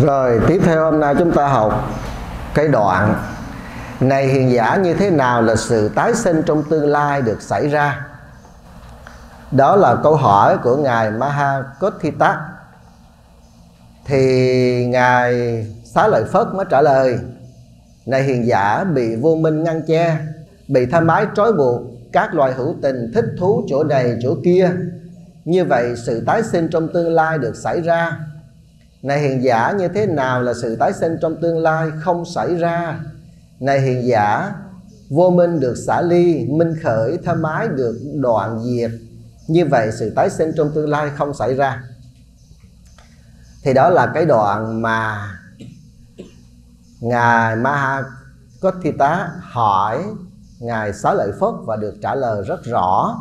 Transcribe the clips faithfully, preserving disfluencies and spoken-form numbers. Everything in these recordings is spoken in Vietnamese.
Rồi tiếp theo hôm nay chúng ta học cái đoạn này: hiền giả, như thế nào là sự tái sinh trong tương lai được xảy ra? Đó là câu hỏi của ngài Mahakotthita. Thì ngài Xá Lợi Phất mới trả lời: này hiền giả, bị vô minh ngăn che, bị tham ái trói buộc, các loài hữu tình thích thú chỗ này chỗ kia, như vậy sự tái sinh trong tương lai được xảy ra. Này hiền giả, như thế nào là sự tái sinh trong tương lai không xảy ra? Này hiền giả, vô minh được xả ly, minh khởi, tham ái được đoạn diệt, như vậy sự tái sinh trong tương lai không xảy ra. Thì đó là cái đoạn mà ngài Mahakotthita hỏi ngài Xá Lợi Phất và được trả lời rất rõ.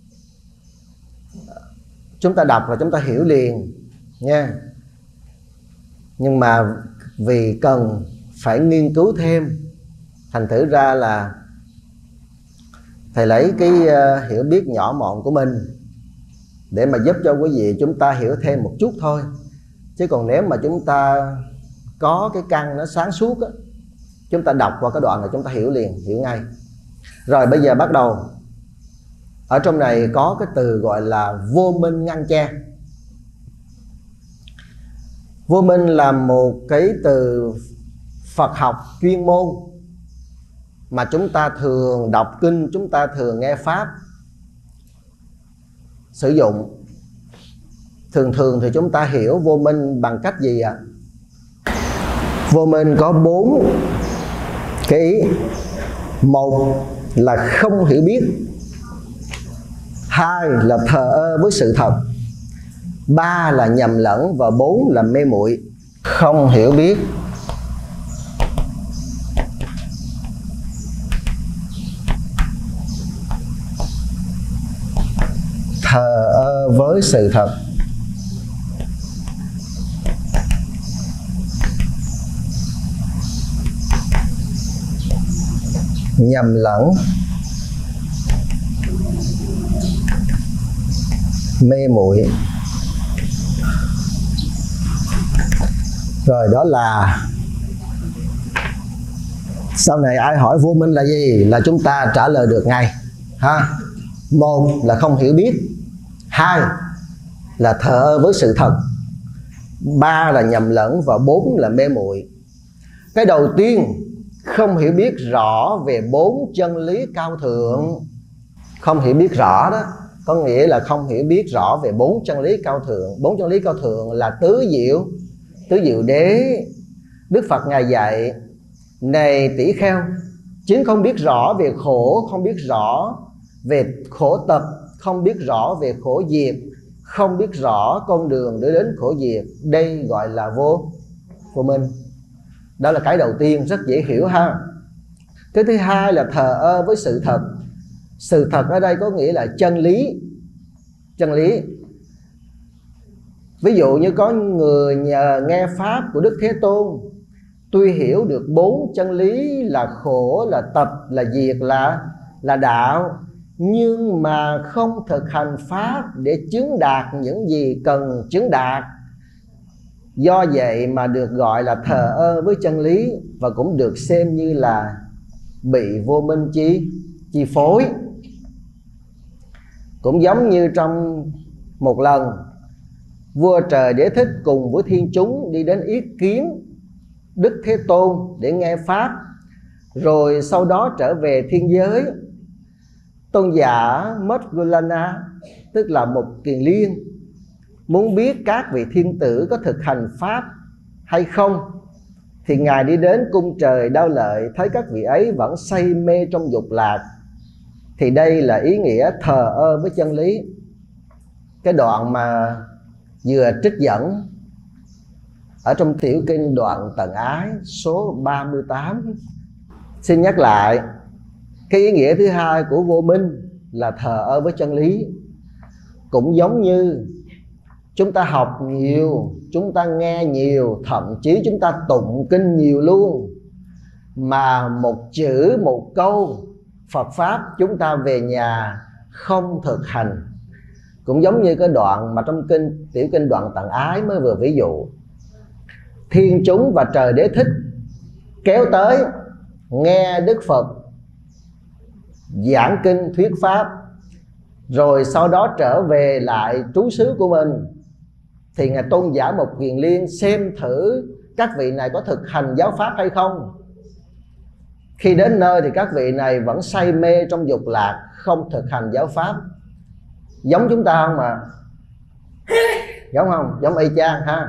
Chúng ta đọc và chúng ta hiểu liền nha. Nhưng mà vì cần phải nghiên cứu thêm, thành thử ra là thầy lấy cái uh, hiểu biết nhỏ mọn của mình để mà giúp cho quý vị chúng ta hiểu thêm một chút thôi. Chứ còn nếu mà chúng ta có cái căn nó sáng suốt á, chúng ta đọc qua cái đoạn này chúng ta hiểu liền, hiểu ngay. Rồi bây giờ bắt đầu. Ở trong này có cái từ gọi là vô minh ngăn che. Vô minh là một cái từ Phật học chuyên môn mà chúng ta thường đọc kinh, chúng ta thường nghe pháp sử dụng. Thường thường thì chúng ta hiểu vô minh bằng cách gì ạ? À? Vô minh có bốn cái ý. Một là không hiểu biết, hai là thờ ơ với sự thật, ba là nhầm lẫn, và bốn là mê muội. Không hiểu biết, thờ ơ với sự thật, nhầm lẫn, mê muội. Rồi đó là sau này ai hỏi vô minh là gì là chúng ta trả lời được ngay ha. Một là không hiểu biết, hai là thờ ơ với sự thật, ba là nhầm lẫn, và bốn là mê muội. Cái đầu tiên, không hiểu biết rõ về bốn chân lý cao thượng. Không hiểu biết rõ đó có nghĩa là không hiểu biết rõ về bốn chân lý cao thượng. Bốn chân lý cao thượng là tứ diệu, tứ diệu đế. Đức Phật ngài dạy: này tỷ kheo, chính không biết rõ về khổ, không biết rõ về khổ tập, không biết rõ về khổ diệt, không biết rõ con đường để đến khổ diệt. Đây gọi là vô vô minh. Đó là cái đầu tiên, rất dễ hiểu ha. Cái thứ hai là thờ ơ với sự thật. Sự thật ở đây có nghĩa là chân lý. Chân lý. Ví dụ như có người nhờ nghe pháp của Đức Thế Tôn, tuy hiểu được bốn chân lý là khổ, là tập, là diệt, là là đạo, nhưng mà không thực hành pháp để chứng đạt những gì cần chứng đạt. Do vậy mà được gọi là thờ ơ với chân lý, và cũng được xem như là bị vô minh chi chi phối. Cũng giống như trong một lần vua Trời Đế Thích cùng với thiên chúng đi đến ý kiến Đức Thế Tôn để nghe pháp, rồi sau đó trở về thiên giới. Tôn giả Moggallana, tức là một kiền liên, muốn biết các vị thiên tử có thực hành pháp hay không, thì ngài đi đến cung trời Đao Lợi, thấy các vị ấy vẫn say mê trong dục lạc. Thì đây là ý nghĩa thờ ơ với chân lý. Cái đoạn mà vừa trích dẫn ở trong tiểu kinh đoạn Tận Ái số ba mươi tám. Xin nhắc lại, cái ý nghĩa thứ hai của vô minh là thờ ơ với chân lý. Cũng giống như chúng ta học nhiều, chúng ta nghe nhiều, thậm chí chúng ta tụng kinh nhiều luôn, mà một chữ, một câu Phật Pháp chúng ta về nhà không thực hành. Cũng giống như cái đoạn mà trong kinh tiểu kinh đoạn Tận Ái mới vừa ví dụ. thiên chúng và trời đế thích kéo tới nghe Đức Phật giảng kinh thuyết pháp, rồi sau đó trở về lại trú xứ của mình, thì Ngài Tôn giả Mục Kiền Liên xem thử các vị này có thực hành giáo pháp hay không. Khi đến nơi thì các vị này vẫn say mê trong dục lạc, không thực hành giáo pháp. Giống chúng ta không mà? Giống không? Giống y chang ha.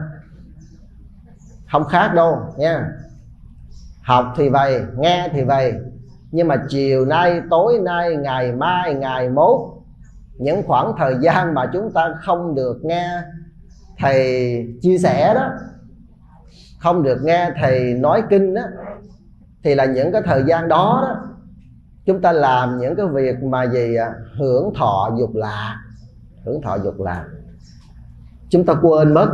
Không khác đâu nha. Học thì vậy, nghe thì vậy, nhưng mà chiều nay, tối nay, ngày mai, ngày mốt, những khoảng thời gian mà chúng ta không được nghe thầy chia sẻ đó, không được nghe thầy nói kinh đó, thì là những cái thời gian đó đó chúng ta làm những cái việc mà gì à? Hưởng thọ dục lạc. Hưởng thọ dục lạc chúng ta quên mất.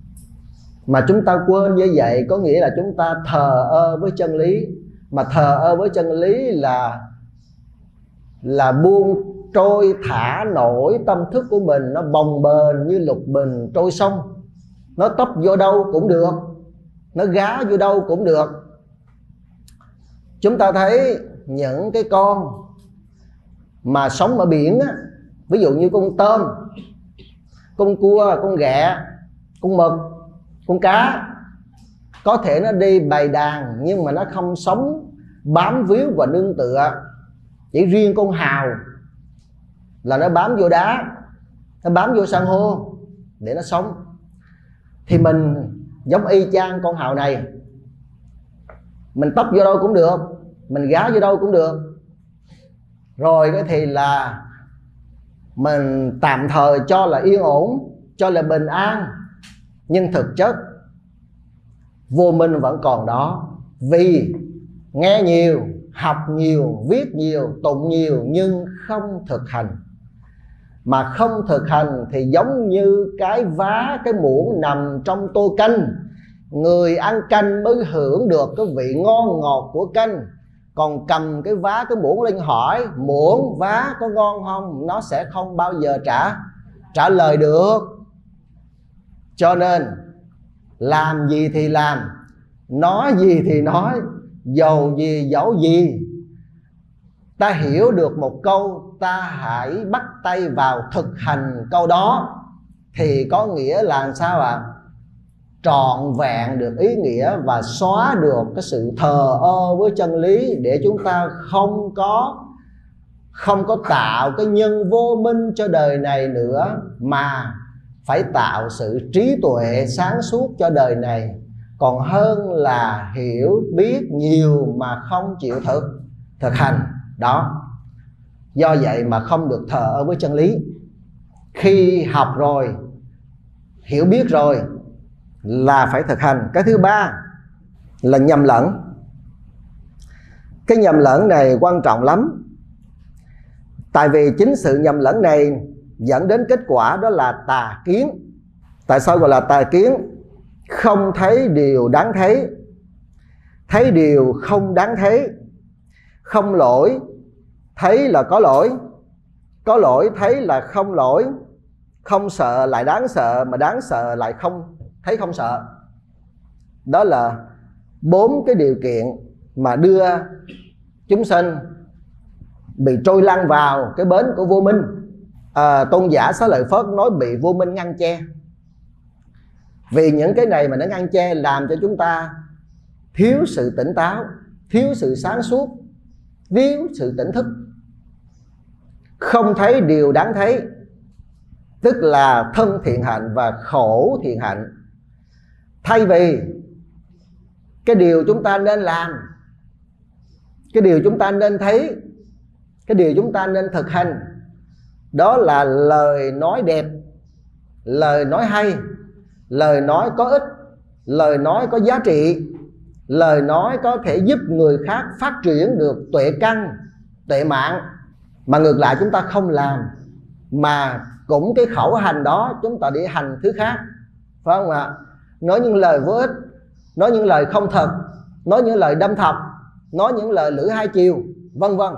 Mà chúng ta quên như vậy có nghĩa là chúng ta thờ ơ với chân lý. Mà thờ ơ với chân lý là là buông trôi thả nổi tâm thức của mình, nó bồng bềnh như lục bình trôi sông. Nó tấp vô đâu cũng được, nó gá vô đâu cũng được. Chúng ta thấy những cái con mà sống ở biển á, ví dụ như con tôm, con cua, con ghẹ, con mực, con cá, có thể nó đi bầy đàn nhưng mà nó không sống bám víu và nương tựa. Chỉ riêng con hào là nó bám vô đá, nó bám vô san hô để nó sống. Thì mình giống y chang con hào này, mình tấp vô đâu cũng được, mình gá vô đâu cũng được. Rồi cái thì là mình tạm thời cho là yên ổn, cho là bình an, nhưng thực chất vô minh vẫn còn đó. Vì nghe nhiều, học nhiều, viết nhiều, tụng nhiều nhưng không thực hành. Mà không thực hành thì giống như cái vá, cái muỗng nằm trong tô canh. Người ăn canh mới hưởng được cái vị ngon ngọt của canh. Còn cầm cái vá, cái muỗng lên hỏi muỗng, vá có ngon không, nó sẽ không bao giờ trả trả lời được. Cho nên làm gì thì làm, nói gì thì nói, dầu gì dẫu gì, ta hiểu được một câu, ta hãy bắt tay vào thực hành câu đó. Thì có nghĩa là sao ạ? À? Trọn vẹn được ý nghĩa và xóa được cái sự thờ ơ với chân lý, để chúng ta không có không có tạo cái nhân vô minh cho đời này nữa, mà phải tạo sự trí tuệ sáng suốt cho đời này, còn hơn là hiểu biết nhiều mà không chịu thực thực hành đó. Do vậy mà không được thờ ơ với chân lý. Khi học rồi, hiểu biết rồi là phải thực hành. Cái thứ ba là nhầm lẫn. Cái nhầm lẫn này quan trọng lắm. Tại vì chính sự nhầm lẫn này dẫn đến kết quả đó là tà kiến. Tại sao gọi là tà kiến? Không thấy điều đáng thấy, thấy điều không đáng thấy. Không lỗi thấy là có lỗi, có lỗi thấy là không lỗi. Không sợ lại đáng sợ, mà đáng sợ lại không thấy không sợ. Đó là bốn cái điều kiện mà đưa chúng sinh bị trôi lăn vào cái bến của vô minh. à, Tôn giả Xá Lợi Phất nói bị vô minh ngăn che. Vì những cái này mà nó ngăn che làm cho chúng ta thiếu sự tỉnh táo, thiếu sự sáng suốt, thiếu sự tỉnh thức. Không thấy điều đáng thấy, tức là thân thiện hạnh và khổ thiện hạnh. Thay vì cái điều chúng ta nên làm, cái điều chúng ta nên thấy, cái điều chúng ta nên thực hành, đó là lời nói đẹp, lời nói hay, lời nói có ích, lời nói có giá trị, lời nói có thể giúp người khác phát triển được tuệ căn, tuệ mạng. Mà ngược lại chúng ta không làm, mà cũng cái khẩu hành đó chúng ta đi hành thứ khác, phải không ạ? Nói những lời vô ích, nói những lời không thật, nói những lời đâm thọc, nói những lời lưỡi hai chiều, vân vân.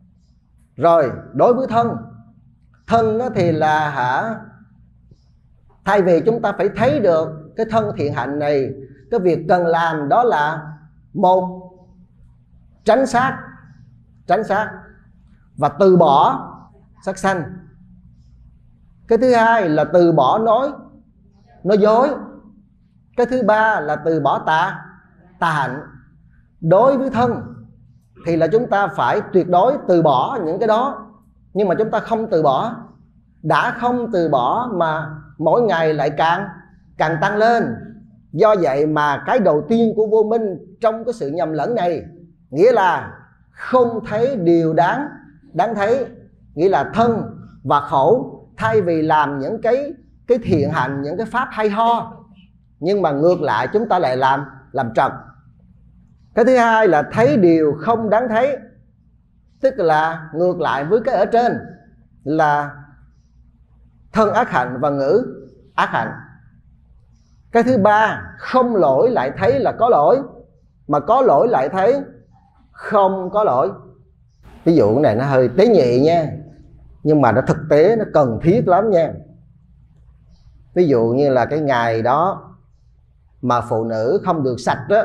Rồi đối với thân, thân đó thì là hả, thay vì chúng ta phải thấy được cái thân thiện hạnh này, cái việc cần làm đó là một, tránh sát, tránh sát và từ bỏ sắc sanh. Cái thứ hai là từ bỏ nói nói dối. Cái thứ ba là từ bỏ tà tà hạnh. Đối với thân thì là chúng ta phải tuyệt đối từ bỏ những cái đó, nhưng mà chúng ta không từ bỏ. Đã không từ bỏ mà mỗi ngày lại càng càng tăng lên. Do vậy mà cái đầu tiên của vô minh trong cái sự nhầm lẫn này nghĩa là không thấy điều đáng đáng thấy, nghĩa là thân và khẩu thay vì làm những cái cái thiện hành, những cái pháp hay ho, nhưng mà ngược lại chúng ta lại làm làm trật. Cái thứ hai là thấy điều không đáng thấy, tức là ngược lại với cái ở trên là thân ác hạnh và ngữ ác hạnh. Cái thứ ba, không lỗi lại thấy là có lỗi, mà có lỗi lại thấy không có lỗi. Ví dụ cái này nó hơi tế nhị nha, nhưng mà nó thực tế, nó cần thiết lắm nha. Ví dụ như là cái ngày đó mà phụ nữ không được sạch đó,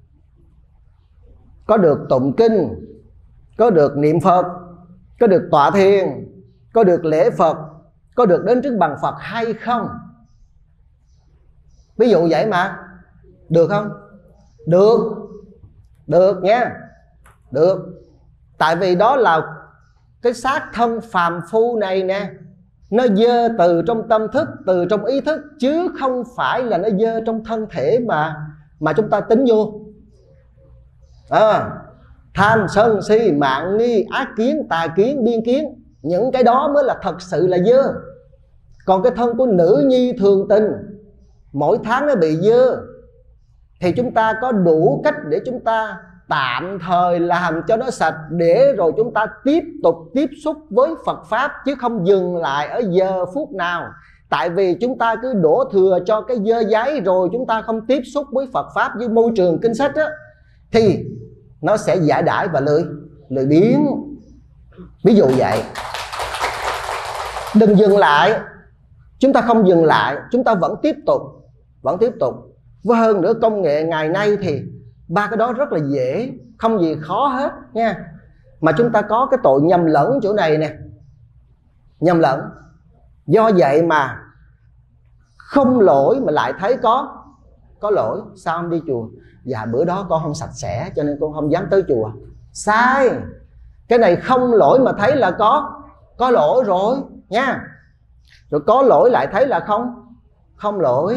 có được tụng kinh, có được niệm Phật, có được tọa thiền, có được lễ Phật, có được đến trước bàn Phật hay không? Ví dụ vậy mà. Được không? Được. Được nha. Được. Tại vì đó là cái xác thân phàm phu này nè, nó dơ từ trong tâm thức, từ trong ý thức, chứ không phải là nó dơ trong thân thể mà mà chúng ta tính vô. À, tham sân si mạng nghi ác kiến tà kiến biên kiến, những cái đó mới là thật sự là dơ. Còn cái thân của nữ nhi thường tình mỗi tháng nó bị dơ, thì chúng ta có đủ cách để chúng ta tạm thời làm cho nó sạch, để rồi chúng ta tiếp tục tiếp xúc với Phật Pháp, chứ không dừng lại ở giờ phút nào. Tại vì chúng ta cứ đổ thừa cho cái dơ giấy, rồi chúng ta không tiếp xúc với Phật Pháp, với môi trường kinh sách á, thì nó sẽ giải đãi và lười lười biếng. Ví dụ vậy. Đừng dừng lại. Chúng ta không dừng lại, chúng ta vẫn tiếp tục, vẫn tiếp tục. Với hơn nữa công nghệ ngày nay thì ba cái đó rất là dễ, không gì khó hết nha. Mà chúng ta có cái tội nhầm lẫn chỗ này nè, nhầm lẫn. Do vậy mà không lỗi mà lại thấy có có lỗi. Sao không đi chùa? Dạ bữa đó con không sạch sẽ cho nên con không dám tới chùa. Sai. Cái này không lỗi mà thấy là có có lỗi rồi nha. Rồi có lỗi lại thấy là không không lỗi.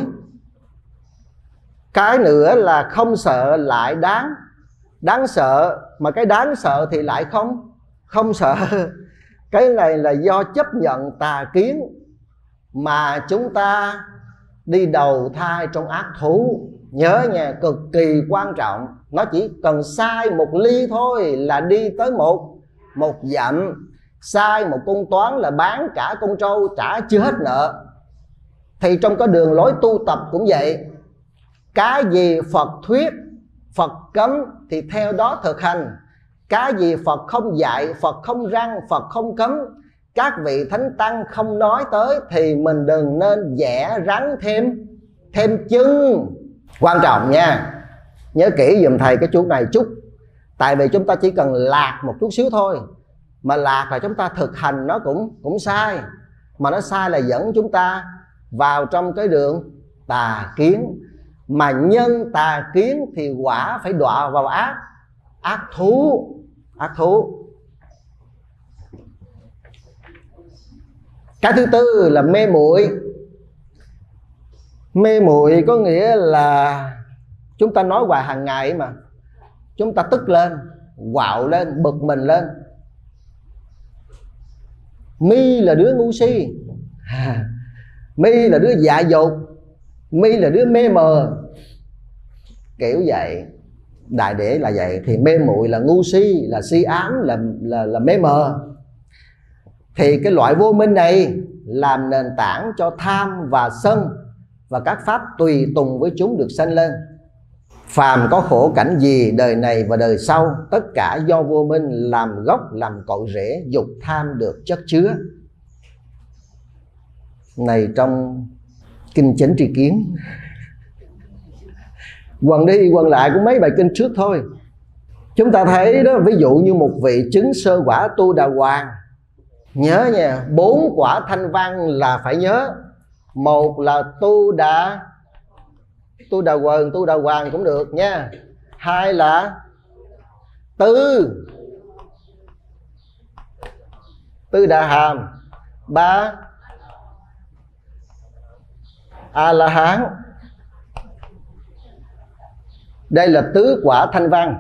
Cái nữa là không sợ lại đáng đáng sợ, mà cái đáng sợ thì lại không không sợ. Cái này là do chấp nhận tà kiến mà chúng ta đi đầu thai trong ác thú. Nhớ nha, cực kỳ quan trọng. Nó chỉ cần sai một ly thôi là đi tới một một dặm. Sai một cung toán là bán cả con trâu trả chưa hết nợ. Thì trong cái đường lối tu tập cũng vậy. Cái gì Phật thuyết, Phật cấm thì theo đó thực hành. Cái gì Phật không dạy, Phật không răn, Phật không cấm, các vị thánh tăng không nói tới, thì mình đừng nên vẽ rắn thêm thêm chân. Quan trọng nha. Nhớ kỹ giùm thầy cái chú này chút. Tại vì chúng ta chỉ cần lạc một chút xíu thôi, mà lạc là chúng ta thực hành nó cũng cũng sai. Mà nó sai là dẫn chúng ta vào trong cái đường tà kiến. Mà nhân tà kiến thì quả phải đọa vào ác ác thú. Ác thú. Cái thứ tư là mê muội. Mê muội có nghĩa là chúng ta nói hoài hàng ngày mà, chúng ta tức lên, quạo lên, bực mình lên. Mi là đứa ngu si, Mi là đứa dạ dột, Mi là đứa mê mờ, kiểu vậy. Đại để là vậy. Thì mê muội là ngu si, là si ám, là, là, là mê mờ. Thì cái loại vô minh này làm nền tảng cho tham và sân và các pháp tùy tùng với chúng được sanh lên. Phàm có khổ cảnh gì đời này và đời sau, tất cả do vô minh làm gốc, làm cội rễ, dục tham được chất chứa. Này trong Kinh Chánh Tri Kiến. Quần đi quần lại cũng mấy bài kinh trước thôi. Chúng ta thấy đó, ví dụ như một vị chứng sơ quả Tu Đà Hoàng, nhớ nha, bốn quả thanh văn là phải nhớ. Một là Tu Đà Tu Đà Quần, Tu Đà Hoàng cũng được nha. Hai là Tư Tư Đà Hàm. Ba A La Hán. Đây là tứ quả thanh văn.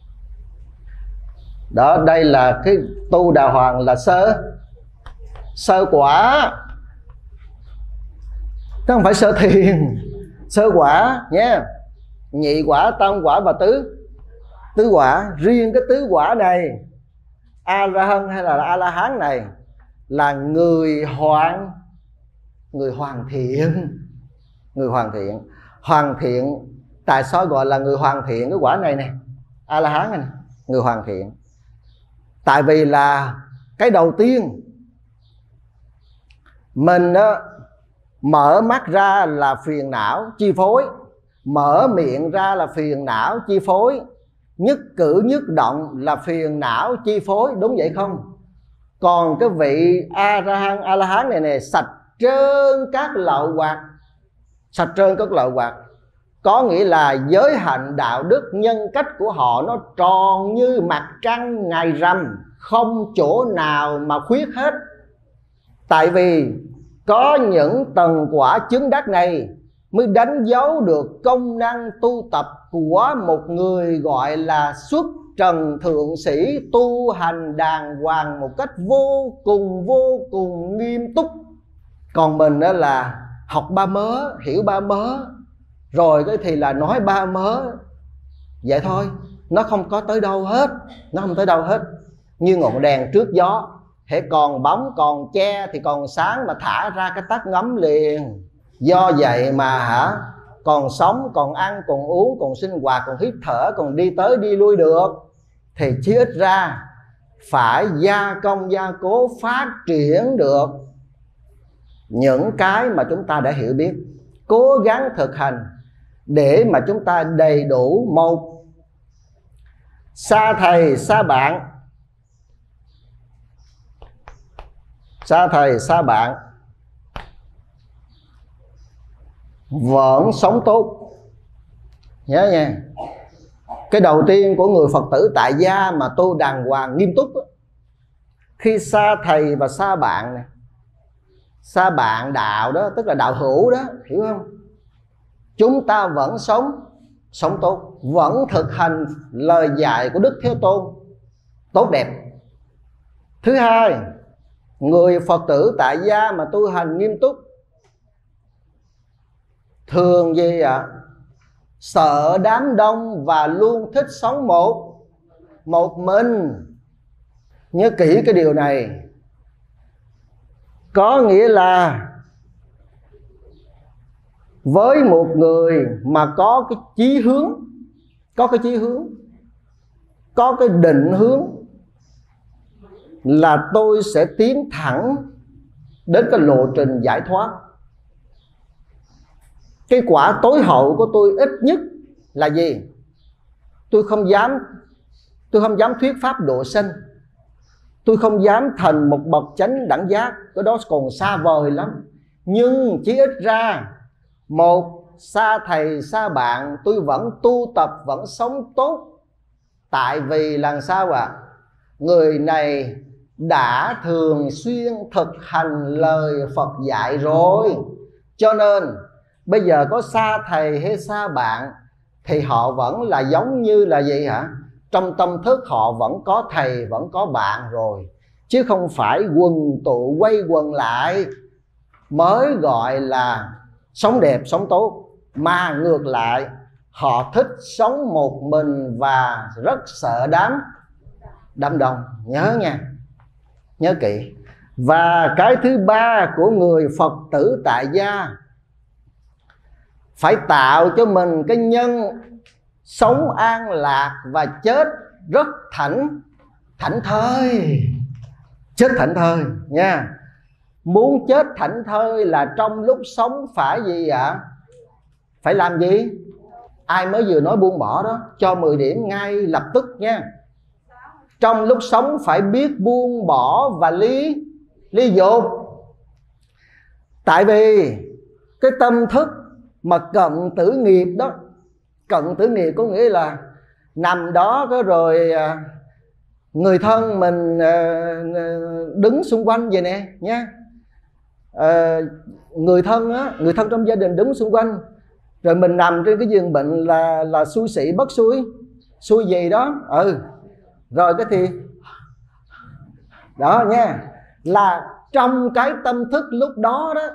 Đó, đây là cái Tu Đà Hoàng là sơ sơ quả, chứ không phải sơ thiền. Sơ quả nha. Nhị quả, tam quả và tứ tứ quả. Riêng cái tứ quả này, A La Hán hay là A La Hán này, là người hoàn người hoàn thiện. Người hoàn thiện. Hoàn thiện. Tại sao gọi là người hoàn thiện cái quả này nè, A La Hán này, này, người hoàn thiện? Tại vì là cái đầu tiên mình đó, mở mắt ra là phiền não chi phối, mở miệng ra là phiền não chi phối, nhất cử nhất động là phiền não chi phối, đúng vậy không? Còn cái vị A La Hán A La Hán này nè, sạch trơn các lậu hoặc. Sạch trơn các lậu hoặc có nghĩa là giới hạnh đạo đức nhân cách của họ nó tròn như mặt trăng ngày rằm, không chỗ nào mà khuyết hết. Tại vì có những tầng quả chứng đắc này mới đánh dấu được công năng tu tập của một người gọi là xuất trần thượng sĩ, tu hành đàng hoàng một cách vô cùng vô cùng nghiêm túc. Còn mình đó là học ba mớ, hiểu ba mớ, rồi cái thì là nói ba mớ, vậy thôi. Nó không có tới đâu hết. Nó không tới đâu hết. Như ngọn đèn trước gió, hễ còn bóng còn che thì còn sáng, mà thả ra cái tắt ngấm liền. Do vậy mà hả, còn sống, còn ăn, còn uống, còn sinh hoạt, còn hít thở, còn đi tới đi lui được, thì chí ít ra phải gia công gia cố phát triển được những cái mà chúng ta đã hiểu biết, cố gắng thực hành để mà chúng ta đầy đủ. Một, xa thầy xa bạn. Xa thầy xa bạn vẫn sống tốt. Nhớ nha. Cái đầu tiên của người Phật tử tại gia mà tu đàng hoàng nghiêm túc, khi xa thầy và xa bạn này, xa bạn đạo đó, tức là đạo hữu đó, hiểu không? Chúng ta vẫn sống sống tốt, vẫn thực hành lời dạy của Đức Thế Tôn tốt đẹp. Thứ hai, người Phật tử tại gia mà tu hành nghiêm túc thường gì ạ? À? Sợ đám đông và luôn thích sống một một mình. Nhớ kỹ cái điều này. Có nghĩa là với một người mà có cái chí hướng, có cái chí hướng, có cái định hướng là tôi sẽ tiến thẳng đến cái lộ trình giải thoát. Cái quả tối hậu của tôi ít nhất là gì? Tôi không dám Tôi không dám thuyết pháp độ sinh. Tôi không dám thành một bậc chánh đẳng giác, cái đó còn xa vời lắm. Nhưng chỉ ít ra, một, xa thầy xa bạn, tôi vẫn tu tập, vẫn sống tốt. Tại vì làm sao ạ? À? Người này đã thường xuyên thực hành lời Phật dạy rồi. Cho nên bây giờ có xa thầy hay xa bạn thì họ vẫn là giống như là gì hả? Trong tâm thức họ vẫn có thầy, vẫn có bạn rồi, chứ không phải quần tụ quay quần lại mới gọi là sống đẹp, sống tốt. Mà ngược lại, họ thích sống một mình và rất sợ đám đám đông. Nhớ nha, nhớ kỹ. Và cái thứ ba của người Phật tử tại gia, phải tạo cho mình cái nhân sống an lạc và chết rất thảnh thảnh thơi. Chết thảnh thơi nha. Muốn chết thảnh thơi là trong lúc sống phải gì ạ? À? Phải làm gì? Ai mới vừa nói buông bỏ đó cho mười điểm ngay lập tức nha. Trong lúc sống phải biết buông bỏ và ly ly dục. Tại vì cái tâm thức mà cận tử nghiệp đó, cận tử nghiệp có nghĩa là nằm đó có rồi người thân mình đứng xung quanh vậy nè nha. À, người thân á, người thân trong gia đình đứng xung quanh, rồi mình nằm trên cái giường bệnh là là xui xị bất xui, xui gì đó, ừ, rồi cái thì đó nha, là trong cái tâm thức lúc đó đó.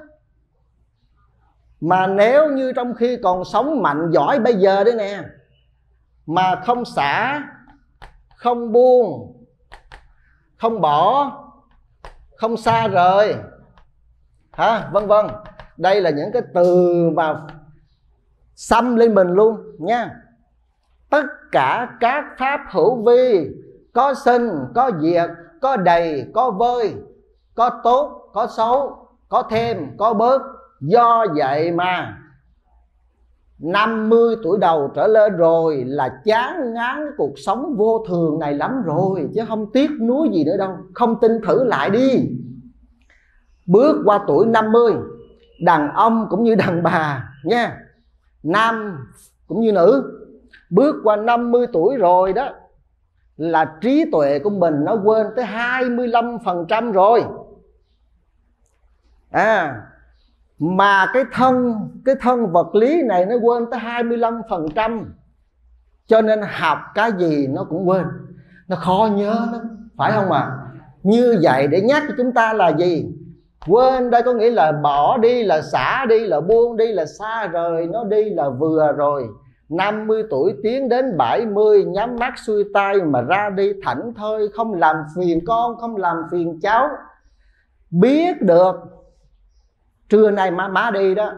Mà nếu như trong khi còn sống mạnh giỏi bây giờ đấy nè, mà không xả, không buông, không bỏ, không xa rời, hả, vân vân, đây là những cái từ mà xăm lên mình luôn nha. Tất cả các pháp hữu vi, có sinh, có diệt, có đầy, có vơi, có tốt, có xấu, có thêm, có bớt. Do vậy mà năm mươi tuổi đầu trở lên rồi là chán ngán cuộc sống vô thường này lắm rồi, chứ không tiếc nuối gì nữa đâu. Không tin thử lại đi. Bước qua tuổi năm mươi, đàn ông cũng như đàn bà nha, nam cũng như nữ, bước qua năm mươi tuổi rồi đó là trí tuệ của mình nó quên tới hai mươi lăm phần trăm rồi. À, mà cái thân cái thân vật lý này nó quên tới hai mươi lăm phần trăm. Cho nên học cái gì nó cũng quên, nó khó nhớ lắm, phải không ạ? À? Như vậy để nhắc cho chúng ta là gì? Quên đây có nghĩa là bỏ đi, là xả đi, là buông đi, là xa rời nó đi là vừa rồi. Năm mươi tuổi tiến đến bảy mươi, nhắm mắt xuôi tay mà ra đi thảnh thơi, không làm phiền con, không làm phiền cháu. Biết được trưa nay má má đi đó,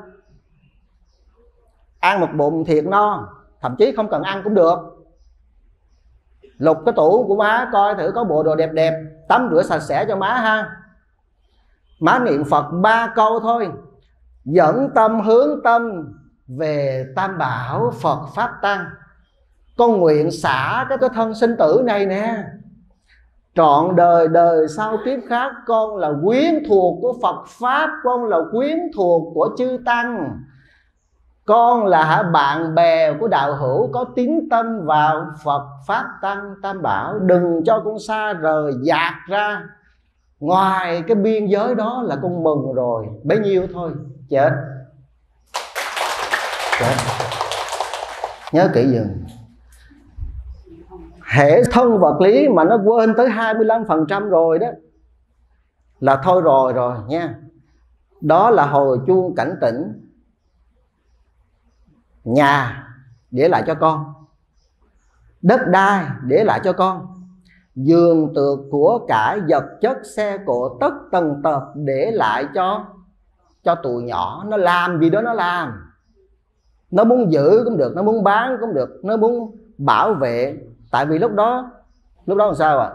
ăn một bụng thiệt no, thậm chí không cần ăn cũng được. Lục cái tủ của má coi thử có bộ đồ đẹp đẹp, tắm rửa sạch sẽ cho má ha. Má niệm Phật ba câu thôi, dẫn tâm hướng tâm về Tam Bảo Phật Pháp Tăng. Con nguyện xả cái cái thân sinh tử này nè, trọn đời đời sau kiếp khác con là quyến thuộc của Phật Pháp, con là quyến thuộc của chư Tăng, con là hả bạn bè của đạo hữu, có tín tâm vào Phật Pháp Tăng Tam Bảo. Đừng cho con xa rời, dạt ra ngoài cái biên giới đó là con mừng rồi, bấy nhiêu thôi, chết. Chết. Nhớ kỹ dùm. Hệ thân vật lý mà nó quên tới hai mươi lăm phần trăm rồi đó là thôi rồi rồi nha. Đó là hồi chuông cảnh tỉnh. Nhà để lại cho con, đất đai để lại cho con, giường tược của cải vật chất xe cộ tất tần tật để lại cho cho tụi nhỏ. Nó làm gì đó nó làm, nó muốn giữ cũng được, nó muốn bán cũng được, nó muốn bảo vệ. Tại vì lúc đó lúc đó làm sao ạ? À?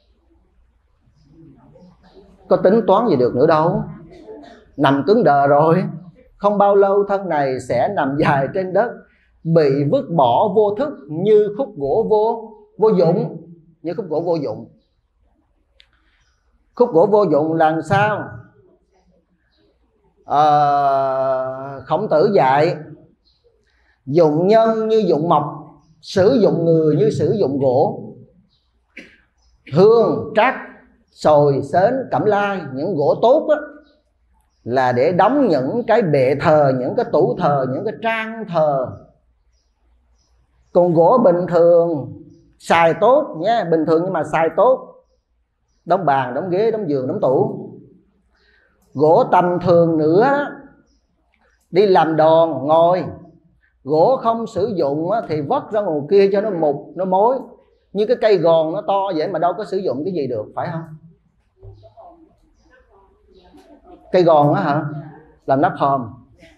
Có tính toán gì được nữa đâu, nằm cứng đờ rồi. Không bao lâu thân này sẽ nằm dài trên đất, bị vứt bỏ vô thức như khúc gỗ vô vô dụng, như khúc gỗ vô dụng. Khúc gỗ vô dụng là làm sao? À, Khổng Tử dạy dụng nhân như dụng mộc, sử dụng người như sử dụng gỗ. Hương, trắc, sồi, sến, cẩm lai, những gỗ tốt đó, là để đóng những cái bệ thờ, những cái tủ thờ, những cái trang thờ. Còn gỗ bình thường xài tốt nhé, bình thường nhưng mà xài tốt, đóng bàn, đóng ghế, đóng giường, đóng tủ. Gỗ tầm thường nữa đi làm đòn ngồi. Gỗ không sử dụng thì vất ra ngoài kia cho nó mục, nó mối. Như cái cây gòn nó to vậy mà đâu có sử dụng cái gì được, phải không? Cây gòn á hả? Làm nắp hòm.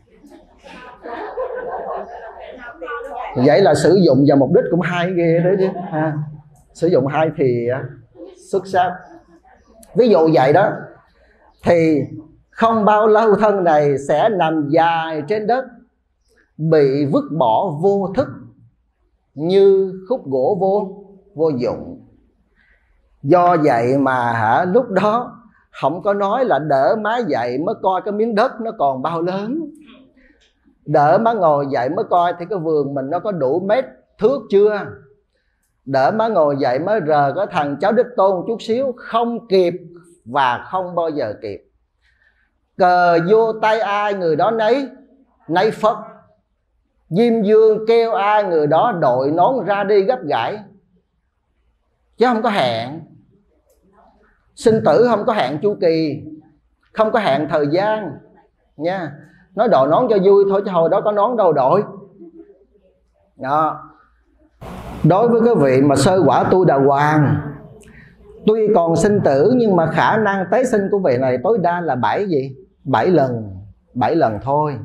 Vậy là sử dụng vào mục đích cũng hay ghê đấy chứ ha. Sử dụng hay thì xuất sắc. Ví dụ vậy đó, thì không bao lâu thân này sẽ nằm dài trên đất, bị vứt bỏ vô thức như khúc gỗ vô vô dụng. Do vậy mà hả, lúc đó không có nói là đỡ má dậy mới coi cái miếng đất nó còn bao lớn, đỡ má ngồi dậy mới coi thì cái vườn mình nó có đủ mét thước chưa, đỡ má ngồi dậy mới rờ cái thằng cháu đích tôn chút xíu. Không kịp và không bao giờ kịp. Cờ vô tay ai người đó nấy nấy phất, diêm dương kêu ai người đó đội nón ra đi gấp gãi. Chứ không có hẹn. Sinh tử không có hẹn chu kỳ, không có hẹn thời gian nha. Nói đội nón cho vui thôi chứ hồi đó có nón đâu đội đó. Đối với cái vị mà sơ quả tu đà hoàng, tuy còn sinh tử nhưng mà khả năng tái sinh của vị này tối đa là bảy gì? Bảy lần, bảy lần thôi.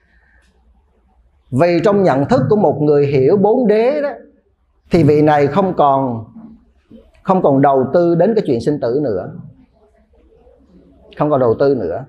Vì trong nhận thức của một người hiểu bốn đế đó, thì vị này không còn không còn đầu tư đến cái chuyện sinh tử nữa, không còn đầu tư nữa.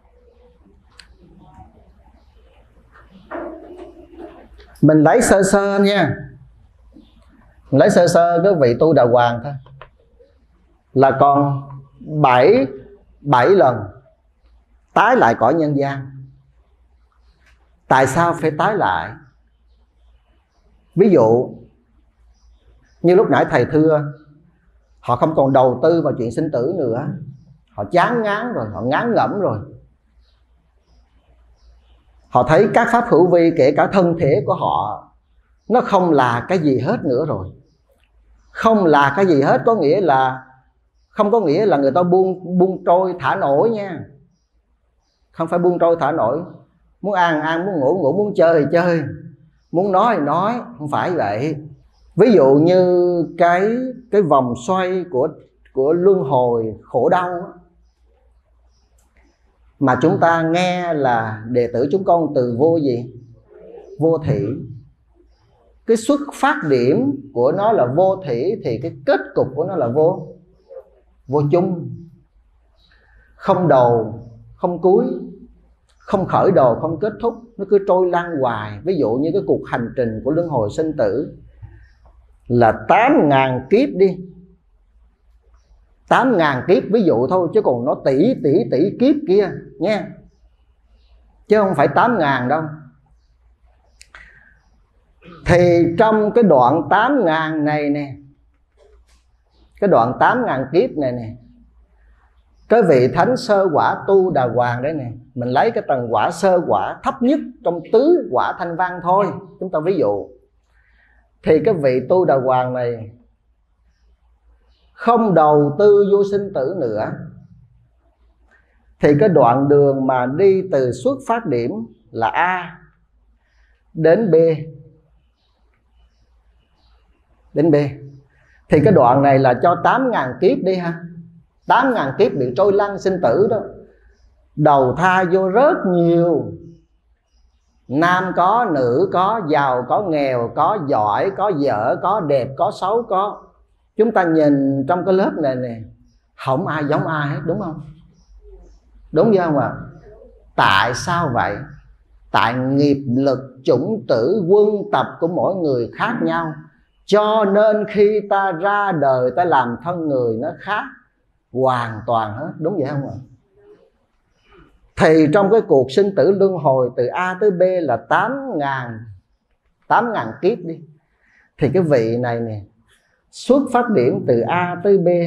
Mình lấy sơ sơ nha, mình lấy sơ sơ cái vị tu đà hoàng thôi, là còn bảy bảy lần tái lại cõi nhân gian. Tại sao phải tái lại? Ví dụ như lúc nãy thầy thưa, họ không còn đầu tư vào chuyện sinh tử nữa, họ chán ngán rồi, họ ngán ngẩm rồi. Họ thấy các pháp hữu vi, kể cả thân thể của họ, nó không là cái gì hết nữa rồi. Không là cái gì hết có nghĩa là không có nghĩa là người ta buông buông trôi thả nổi nha. Không phải buông trôi thả nổi. Muốn ăn ăn, muốn ngủ ngủ, muốn chơi thì chơi, muốn nói thì nói, không phải vậy. Ví dụ như cái cái vòng xoay của của luân hồi khổ đau mà chúng ta nghe là đệ tử chúng con từ vô gì? Vô thỉ. Cái xuất phát điểm của nó là vô thỉ, thì cái kết cục của nó là vô vô chung. Không đầu, không cuối, không khởi đầu, không kết thúc, nó cứ trôi lăn hoài. Ví dụ như cái cuộc hành trình của luân hồi sinh tử là tám ngàn kiếp đi, tám ngàn kiếp ví dụ thôi, chứ còn nó tỷ tỷ tỷ kiếp kia nha, chứ không phải tám ngàn đâu. Thì trong cái đoạn tám ngàn này nè, cái đoạn tám ngàn kiếp này nè, cái vị thánh sơ quả tu đà hoàng đấy nè, mình lấy cái tầng quả sơ quả thấp nhất trong tứ quả thanh văn thôi, chúng ta ví dụ. Thì cái vị tu đà hoàng này không đầu tư vô sinh tử nữa, thì cái đoạn đường mà đi từ xuất phát điểm là A đến B, đến B, thì cái đoạn này là cho tám ngàn kiếp đi ha. Tám ngàn kiếp bị trôi lăn sinh tử đó, đầu thai vô rất nhiều, nam có, nữ có, giàu có, nghèo có, giỏi có, dở có, đẹp có, xấu có. Chúng ta nhìn trong cái lớp này nè, không ai giống ai hết, đúng không? Đúng không ạ? Tại sao vậy? Tại nghiệp lực chủng tử quân tập của mỗi người khác nhau, cho nên khi ta ra đời ta làm thân người nó khác hoàn toàn hết, đúng vậy không ạ? Thì trong cái cuộc sinh tử luân hồi từ A tới B là tám ngàn tám ngàn kiếp đi, thì cái vị này nè, xuất phát điểm từ A tới B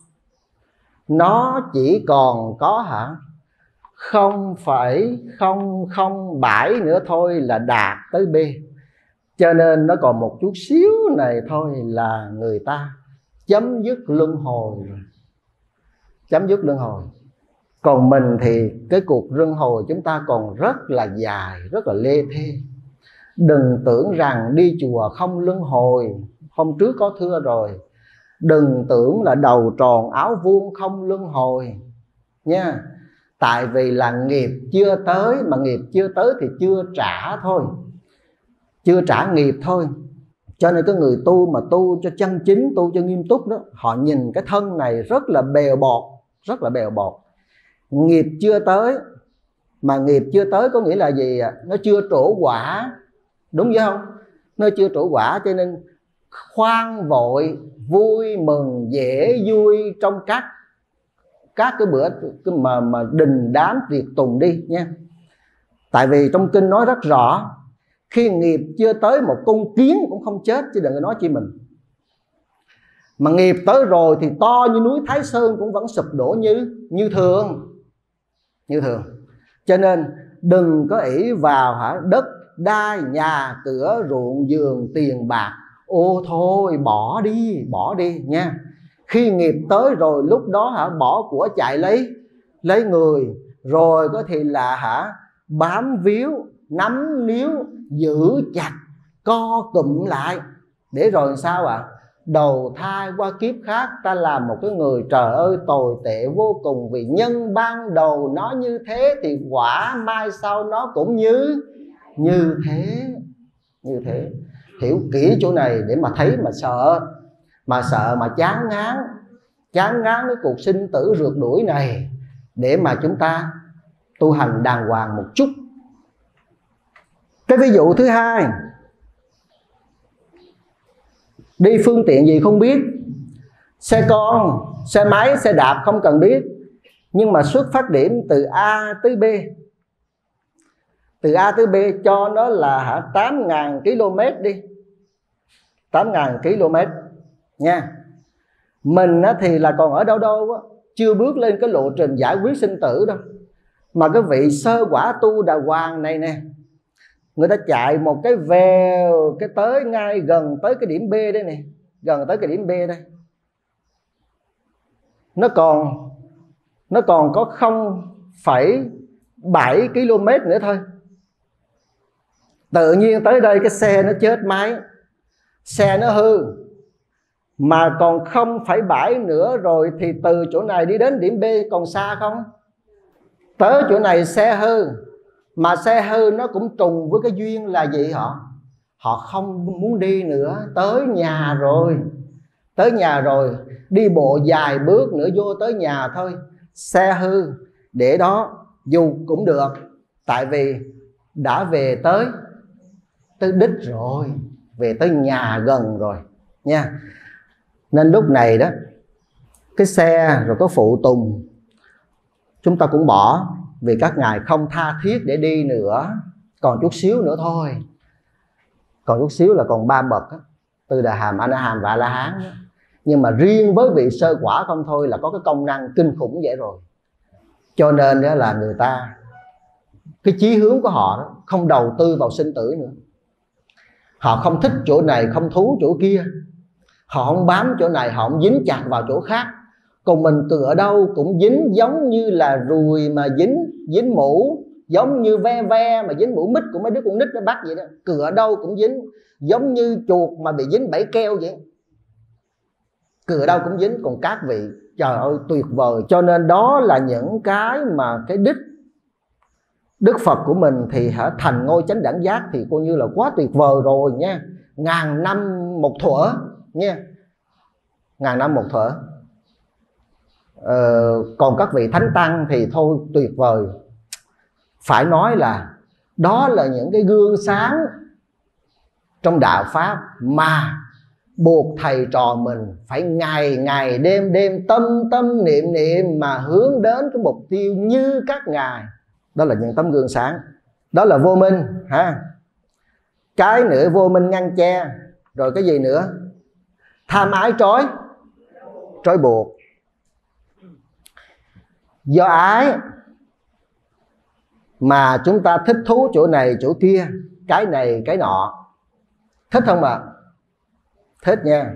nó chỉ còn có hả không phẩy không không bảy nữa thôi là đạt tới B. Cho nên nó còn một chút xíu này thôi là người ta chấm dứt luân hồi, chấm dứt luân hồi. Còn mình thì cái cuộc luân hồi chúng ta còn rất là dài, rất là lê thê. Đừng tưởng rằng đi chùa không luân hồi. Hôm trước có thưa rồi, đừng tưởng là đầu tròn áo vuông không luân hồi nha. Tại vì là nghiệp chưa tới, mà nghiệp chưa tới thì chưa trả thôi, chưa trả nghiệp thôi. Cho nên cái người tu mà tu cho chân chính, tu cho nghiêm túc đó, họ nhìn cái thân này rất là bèo bọt, rất là bèo bọt. Nghiệp chưa tới, mà nghiệp chưa tới có nghĩa là gì ạ? Nó chưa trổ quả, đúng vậy không? Nơi chưa trổ quả, cho nên khoan vội vui mừng dễ vui trong các các cái bữa cái mà mà đình đám tiệc tùng đi nha. Tại vì trong kinh nói rất rõ, khi nghiệp chưa tới một con kiến cũng không chết, chứ đừng có nói chi mình. Mà nghiệp tới rồi thì to như núi Thái Sơn cũng vẫn sụp đổ như như thường, như thường. Cho nên đừng có ỷ vào hả đất đai, nhà cửa, ruộng vườn, tiền bạc. Ô thôi bỏ đi, bỏ đi nha. Khi nghiệp tới rồi lúc đó hả bỏ của chạy lấy lấy người, rồi có thì là hả bám víu, nắm níu, giữ chặt, co cụm lại, để rồi sao ạ? À? Đầu thai qua kiếp khác ta làm một cái người trời ơi tồi tệ vô cùng. Vì nhân ban đầu nó như thế thì quả mai sau nó cũng như như thế, như thế. Hiểu kỹ chỗ này để mà thấy mà sợ, mà sợ mà chán ngán, chán ngán cái cuộc sinh tử rượt đuổi này, để mà chúng ta tu hành đàng hoàng một chút. Cái ví dụ thứ hai, đi phương tiện gì không biết, xe con, xe máy, xe đạp không cần biết, nhưng mà xuất phát điểm từ A tới B, từ A tới B cho nó là hả tám nghìn ki lô mét đi, tám nghìn ki lô mét nha. Mình thì là còn ở đâu đâu á, chưa bước lên cái lộ trình giải quyết sinh tử đâu. Mà cái vị sơ quả tu đà hoàng này nè, người ta chạy một cái vèo cái tới ngay gần tới cái điểm B đây nè, gần tới cái điểm B đây, nó còn nó còn có không phẩy bảy ki lô mét nữa thôi. Tự nhiên tới đây cái xe nó chết máy, xe nó hư, mà còn không phẩy bảy nữa rồi thì từ chỗ này đi đến điểm B còn xa không? Tới chỗ này xe hư, mà xe hư nó cũng trùng với cái duyên là gì họ? Họ không muốn đi nữa, tới nhà rồi, tới nhà rồi, đi bộ vài bước nữa vô tới nhà thôi. Xe hư để đó dù cũng được, tại vì đã về tới tới đích rồi, về tới nhà gần rồi nha. Nên lúc này đó, cái xe rồi có phụ tùng chúng ta cũng bỏ, vì các ngài không tha thiết để đi nữa. Còn chút xíu nữa thôi, còn chút xíu là còn ba bậc đó, Từ Đà Hàm, A Na Hàm và A La Hán đó. Nhưng mà riêng với vị sơ quả không thôi là có cái công năng kinh khủng vậy rồi. Cho nên đó là người ta, cái chí hướng của họ đó, không đầu tư vào sinh tử nữa. Họ không thích chỗ này, không thú chỗ kia. Họ không bám chỗ này, họ không dính chặt vào chỗ khác. Còn mình tựa đâu cũng dính, giống như là ruồi mà dính dính mũ, giống như ve ve mà dính mũ mít của mấy đứa con nít nó bắt vậy đó. Cựa đâu cũng dính, giống như chuột mà bị dính bẫy keo vậy. Cựa đâu cũng dính. Còn các vị trời ơi tuyệt vời. Cho nên đó là những cái mà cái đích Đức Phật của mình thì hả thành ngôi chánh đẳng giác thì coi như là quá tuyệt vời rồi nha. Ngàn năm một thuở nha, ngàn năm một thuở. Ờ, còn các vị thánh tăng thì thôi tuyệt vời. Phải nói là đó là những cái gương sáng trong đạo pháp mà buộc thầy trò mình phải ngày ngày đêm đêm tâm tâm niệm niệm mà hướng đến cái mục tiêu như các ngài. Đó là những tấm gương sáng. Đó là vô minh ha. Cái nữa vô minh ngăn che. Rồi cái gì nữa? Tham ái trói Trói buộc. Do ái mà chúng ta thích thú chỗ này chỗ kia, cái này cái nọ. Thích không ạ? À? Thích nha.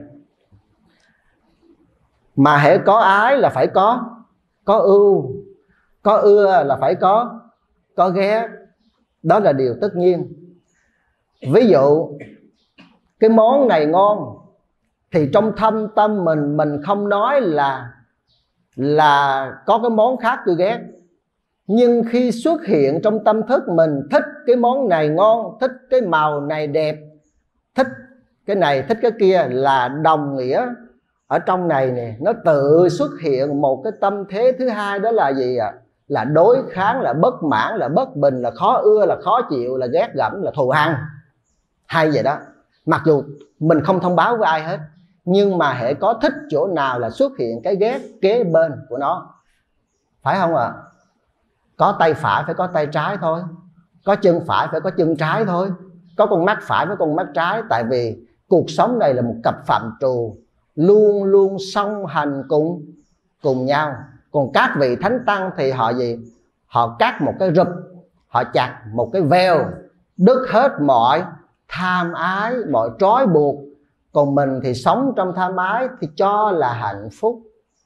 Mà hễ có ái là phải có Có ưu, có ưa là phải có Có ghét. Đó là điều tất nhiên. Ví dụ cái món này ngon thì trong thâm tâm mình Mình không nói là Là có cái món khác tôi ghét. Nhưng khi xuất hiện trong tâm thức mình, thích cái món này ngon, thích cái màu này đẹp, thích cái này, thích cái kia, là đồng nghĩa ở trong này nè, nó tự xuất hiện một cái tâm thế thứ hai. Đó là gì ạ? À? Là đối kháng, là bất mãn, là bất bình, là khó ưa, là khó chịu, là ghét gẫm, là thù hằn. Hay vậy đó. Mặc dù mình không thông báo với ai hết, nhưng mà hễ có thích chỗ nào là xuất hiện cái ghét kế bên của nó, phải không ạ? À? Có tay phải phải có tay trái thôi, có chân phải phải có chân trái thôi, có con mắt phải với con mắt trái. Tại vì cuộc sống này là một cặp phạm trù luôn luôn song hành cùng cùng nhau. Còn các vị thánh tăng thì họ gì? Họ cắt một cái rụp, họ chặt một cái veo, đứt hết mọi tham ái, mọi trói buộc. Còn mình thì sống trong tham ái thì cho là hạnh phúc.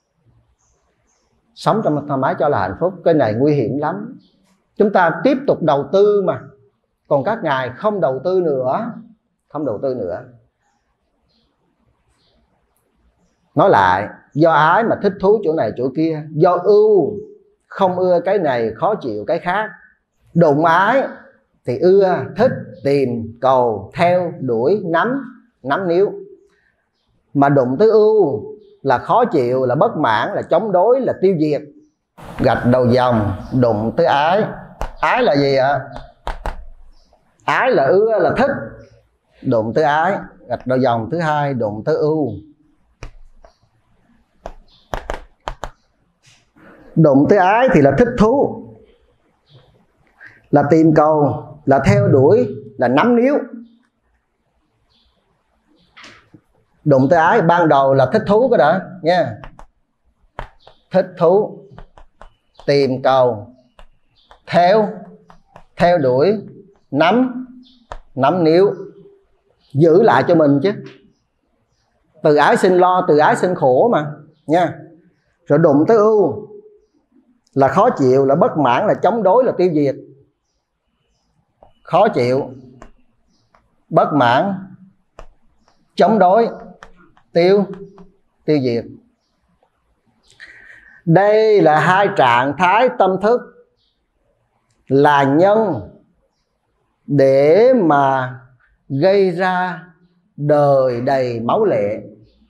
Sống trong tham ái cho là hạnh phúc. Cái này nguy hiểm lắm. Chúng ta tiếp tục đầu tư mà, còn các ngài không đầu tư nữa. Không đầu tư nữa. Nói lại, do ái mà thích thú chỗ này chỗ kia, do ưu không ưa cái này, khó chịu cái khác. Đụng ái thì ưa, thích, tìm, cầu, theo, đuổi, nắm, nắm níu. Mà đụng tới ưu là khó chịu, là bất mãn, là chống đối, là tiêu diệt. Gạch đầu dòng, đụng tới ái. Ái là gì ạ? Ái là ưa, là thích. Đụng tới ái. Gạch đầu dòng thứ hai, đụng tới ưu. Đụng tới ái thì là thích thú, là tìm cầu, là theo đuổi, là nắm níu. Đụng tới ái ban đầu là thích thú cái đã nha. Thích thú, tìm cầu, theo, theo đuổi, nắm, nắm níu. Giữ lại cho mình chứ. Từ ái sinh lo, từ ái sinh khổ mà nha. Rồi đụng tới ưu là khó chịu, là bất mãn, là chống đối, là tiêu diệt. Khó chịu, bất mãn, chống đối, tiêu, tiêu diệt. Đây là hai trạng thái tâm thức, là nhân để mà gây ra đời đầy máu lệ,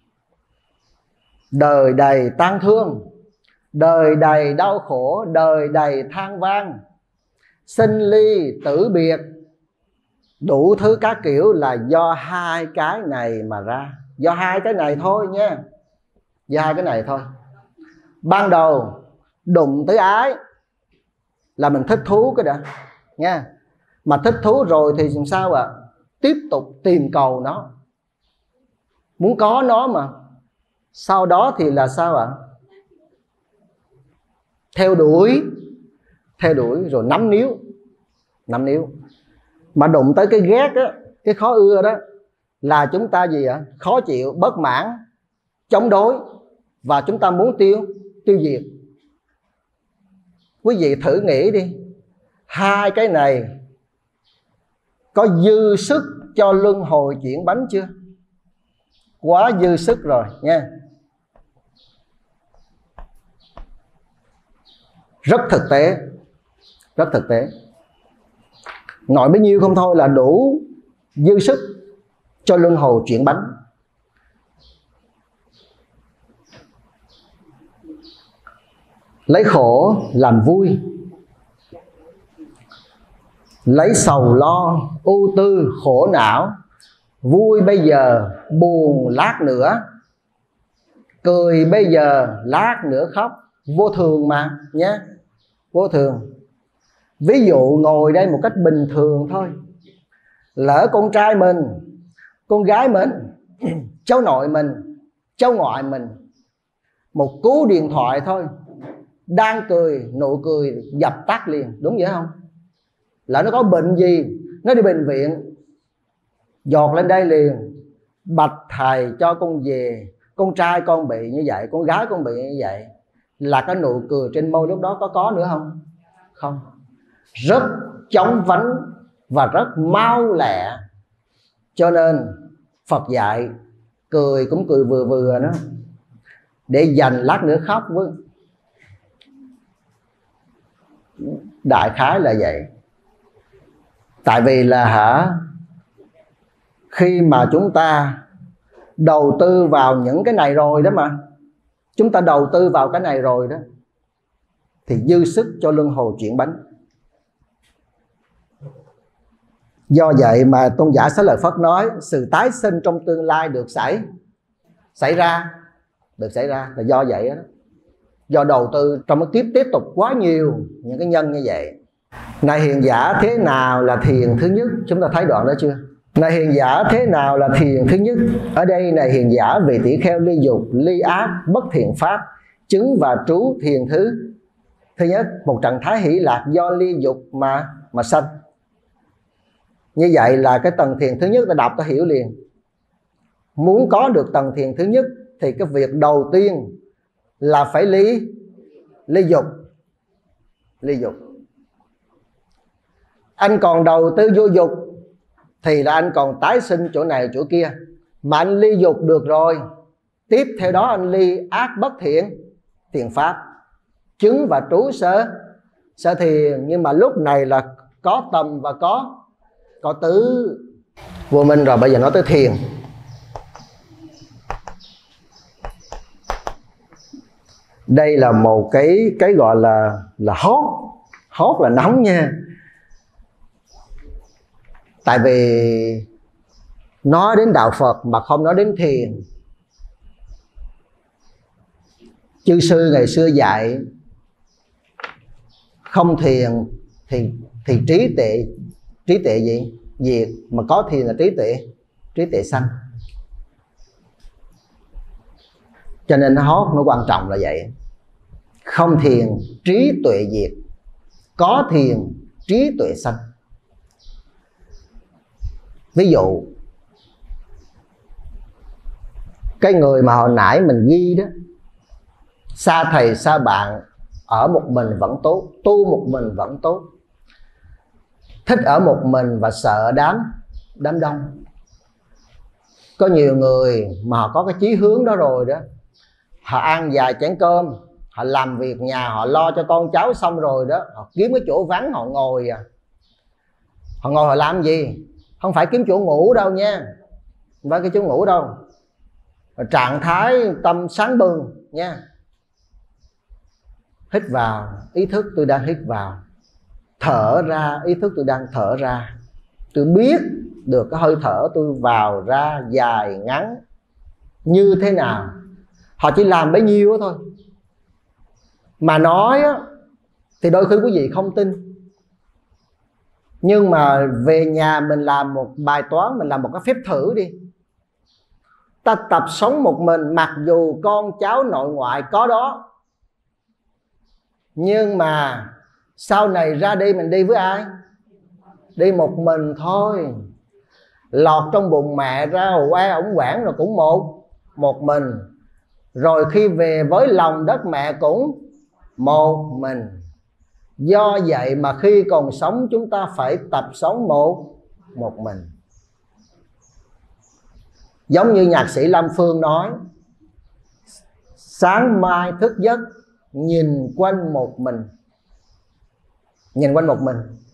đời đầy tang thương, đời đầy đau khổ, đời đầy than vang, sinh ly tử biệt, đủ thứ các kiểu là do hai cái này mà ra. Do hai cái này thôi nha. Do hai cái này thôi. Ban đầu đụng tới ái là mình thích thú cái đã nha. Mà thích thú rồi thì làm sao ạ? À? Tiếp tục tìm cầu nó, muốn có nó mà. Sau đó thì là sao ạ? À? Theo đuổi, theo đuổi rồi nắm níu, nắm níu. Mà đụng tới cái ghét á, cái khó ưa đó là chúng ta gì ạ? Khó chịu, bất mãn, chống đối, và chúng ta muốn tiêu, tiêu diệt. Quý vị thử nghĩ đi, hai cái này có dư sức cho luân hồi chuyển bánh chưa? Quá dư sức rồi nha. Rất thực tế, rất thực tế. Nói bấy nhiêu không thôi là đủ dư sức cho luân hồi chuyển bánh. Lấy khổ làm vui, lấy sầu lo, ưu tư, khổ não. Vui bây giờ, buồn lát nữa, cười bây giờ, lát nữa khóc. Vô thường mà nhé, vô thường. Ví dụ ngồi đây một cách bình thường thôi, lỡ con trai mình, con gái mình, cháu nội mình, cháu ngoại mình, một cú điện thoại thôi, đang cười, nụ cười dập tắt liền, đúng vậy không? Lỡ nó có bệnh gì, nó đi bệnh viện, giọt lên đây liền, bạch thầy cho con về, con trai con bị như vậy, con gái con bị như vậy, là cái nụ cười trên môi lúc đó có có nữa không? Không. Rất chóng vánh và rất mau lẹ. Cho nên Phật dạy cười cũng cười vừa vừa đó, để dành lát nữa khóc với. Đại khái là vậy. Tại vì là hả, khi mà chúng ta đầu tư vào những cái này rồi đó mà, chúng ta đầu tư vào cái này rồi đó, thì dư sức cho luân hồi chuyển bánh. Do vậy mà Tôn giả Xá Lợi Phất nói sự tái sinh trong tương lai được xảy xảy ra, được xảy ra là do vậy đó. Do đầu tư trong cái kiếp tiếp tục quá nhiều những cái nhân như vậy. Này hiền giả, thế nào là thiền thứ nhất? Chúng ta thấy đoạn đó chưa? Này hiền giả, thế nào là thiền thứ nhất? Ở đây này hiền giả, vì tỷ kheo ly dục, ly ác, bất thiện pháp, chứng và trú thiền thứ thứ nhất. Một trạng thái hỷ lạc do ly dục mà mà sanh. Như vậy là cái tầng thiền thứ nhất, ta đọc ta hiểu liền. Muốn có được tầng thiền thứ nhất thì cái việc đầu tiên là phải ly ly dục. Ly dục. Anh còn đầu tư vô dục thì là anh còn tái sinh chỗ này chỗ kia. Mà anh ly dục được rồi, tiếp theo đó anh ly ác bất thiện thiện pháp, chứng và trú sở sở thiền. Nhưng mà lúc này là có tầm và có có tứ vô minh rồi. Bây giờ nói tới thiền. Đây là một cái cái gọi là là hot hot là nóng nha. Tại vì nói đến đạo Phật mà không nói đến thiền. Chư sư ngày xưa dạy không thiền thì thì trí tuệ trí tuệ gì diệt, mà có thiền là trí tuệ trí tuệ sanh. Cho nên nó hốt, nó quan trọng là vậy. Không thiền trí tuệ diệt, có thiền trí tuệ sanh. Ví dụ cái người mà hồi nãy mình ghi đó, xa thầy xa bạn, ở một mình vẫn tốt, tu một mình vẫn tốt, thích ở một mình và sợ đám đám đông. Có nhiều người mà họ có cái chí hướng đó rồi đó, họ ăn vài chén cơm, họ làm việc nhà, họ lo cho con cháu xong rồi đó, họ kiếm cái chỗ vắng họ ngồi à. Họ ngồi họ làm gì? Không phải kiếm chỗ ngủ đâu nha, không phải cái chỗ ngủ đâu, trạng thái tâm sáng bừng nha. Hít vào, ý thức tôi đang hít vào. Thở ra, ý thức tôi đang thở ra. Tôi biết được cái hơi thở tôi vào ra dài ngắn như thế nào. Họ chỉ làm bấy nhiêu đó thôi. Mà nói á, thì đôi khi quý vị không tin. Nhưng mà về nhà mình làm một bài toán, mình làm một cái phép thử đi. Ta tập sống một mình, mặc dù con cháu nội ngoại có đó, nhưng mà sau này ra đi mình đi với ai? Đi một mình thôi. Lọt trong bụng mẹ ra qua ổng quản rồi cũng một một mình. Rồi khi về với lòng đất mẹ cũng một mình. Do vậy mà khi còn sống chúng ta phải tập sống một một mình. Giống như nhạc sĩ Lâm Phương nói, sáng mai thức giấc nhìn quanh một mình. Nhìn quanh một mình.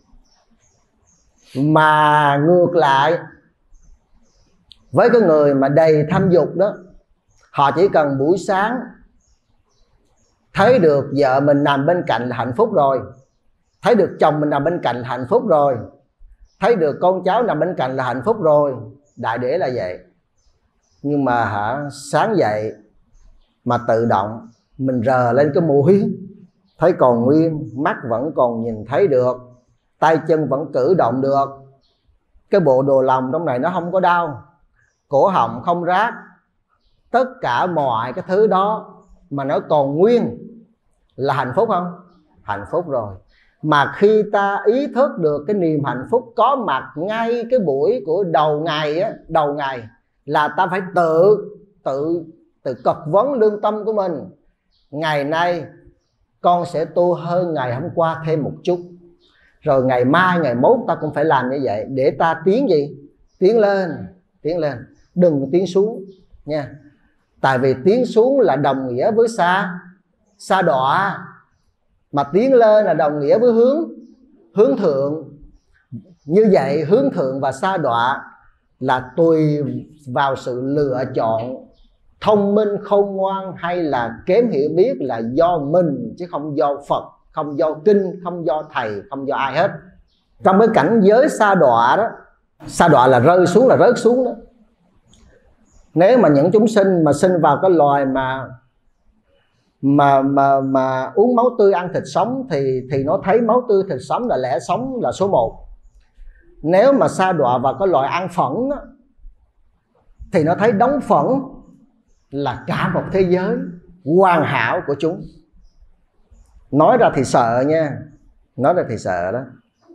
Mà ngược lại, với cái người mà đầy tham dục đó, họ chỉ cần buổi sáng thấy được vợ mình nằm bên cạnh là hạnh phúc rồi, thấy được chồng mình nằm bên cạnh là hạnh phúc rồi, thấy được con cháu nằm bên cạnh là hạnh phúc rồi. Đại để là vậy. Nhưng mà hả, sáng dậy mà tự động mình rờ lên cái mũi, thấy còn nguyên, mắt vẫn còn nhìn thấy được, tay chân vẫn cử động được, cái bộ đồ lòng trong này nó không có đau, cổ họng không rát, tất cả mọi cái thứ đó mà nó còn nguyên là hạnh phúc không? Hạnh phúc rồi. Mà khi ta ý thức được cái niềm hạnh phúc có mặt ngay cái buổi của đầu ngày á, đầu ngày là ta phải tự tự tự cật vấn lương tâm của mình. Ngày nay con sẽ tu hơn ngày hôm qua thêm một chút, rồi ngày mai ngày mốt ta cũng phải làm như vậy để ta tiến gì? Tiến lên, tiến lên, đừng tiến xuống nha. Tại vì tiến xuống là đồng nghĩa với xa xa đọa, mà tiến lên là đồng nghĩa với hướng hướng thượng. Như vậy hướng thượng và sa đọa là tùy vào sự lựa chọn thông minh khôn ngoan hay là kém hiểu biết, là do mình chứ không do Phật, không do kinh, không do thầy, không do ai hết. Trong cái cảnh giới sa đọa đó Sa đọa là rơi xuống, là rớt xuống đó. Nếu mà những chúng sinh mà sinh vào cái loài mà mà mà mà uống máu tươi ăn thịt sống thì thì nó thấy máu tươi thịt sống là lẽ sống là số một. Nếu mà sa đọa vào cái loài ăn phẫn đó, thì nó thấy đống phẫn là cả một thế giới hoàn hảo của chúng. Nói ra thì sợ nha, nói ra thì sợ đó,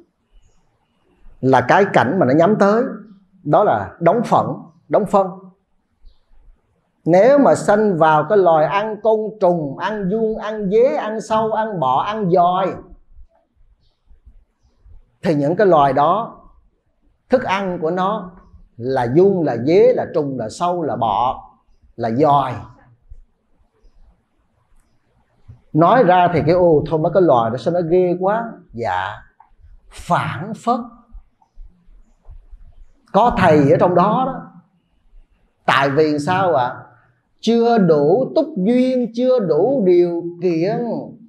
là cái cảnh mà nó nhắm tới đó là đống phẫn, đống phân. Nếu mà sanh vào cái loài ăn côn trùng, ăn giun, ăn dế, ăn sâu, ăn bọ, ăn dòi, thì những cái loài đó thức ăn của nó là giun, là dế, là trùng, là sâu, là bọ, là dòi. Nói ra thì cái ô thôi mấy cái loài đó sao nó ghê quá. Dạ, phản phất có thầy ở trong đó đó. Tại vì sao ạ? À? Chưa đủ túc duyên, chưa đủ điều kiện.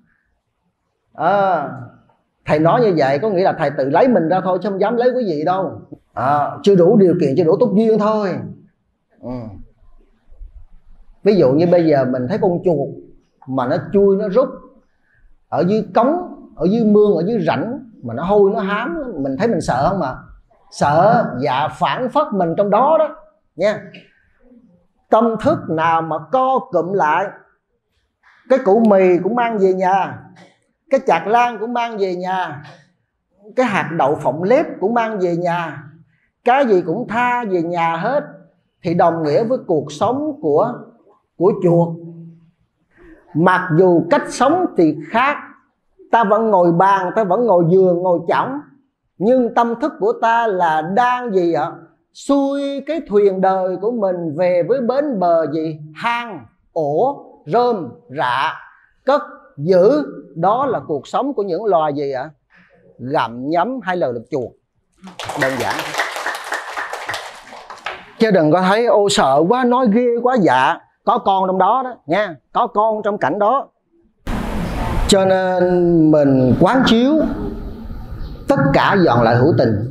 à, Thầy nói như vậy có nghĩa là thầy tự lấy mình ra thôi, chứ không dám lấy quý vị đâu. à, Chưa đủ điều kiện, chưa đủ túc duyên thôi. ừ. Ví dụ như bây giờ mình thấy con chuột mà nó chui nó rút ở dưới cống, ở dưới mương, ở dưới rãnh, mà nó hôi nó hám, mình thấy mình sợ không ạ? Sợ. Dạ, phản phất mình trong đó đó nha. Tâm thức nào mà co cụm lại, cái củ mì cũng mang về nhà, cái chạc lan cũng mang về nhà, cái hạt đậu phộng lép cũng mang về nhà, cái gì cũng tha về nhà hết, thì đồng nghĩa với cuộc sống của của chuột. Mặc dù cách sống thì khác, ta vẫn ngồi bàn, ta vẫn ngồi giường, ngồi chõng, nhưng tâm thức của ta là đang gì ạ? Xuôi cái thuyền đời của mình về với bến bờ gì? Hang, ổ, rơm, rạ, cất, giữ. Đó là cuộc sống của những loài gì ạ? Gặm nhấm hay là lực chuột. Đơn giản. Chứ đừng có thấy ô sợ quá, nói ghê quá. Dạ, có con trong đó đó nha, có con trong cảnh đó. Cho nên mình quán chiếu tất cả dọn lại hữu tình,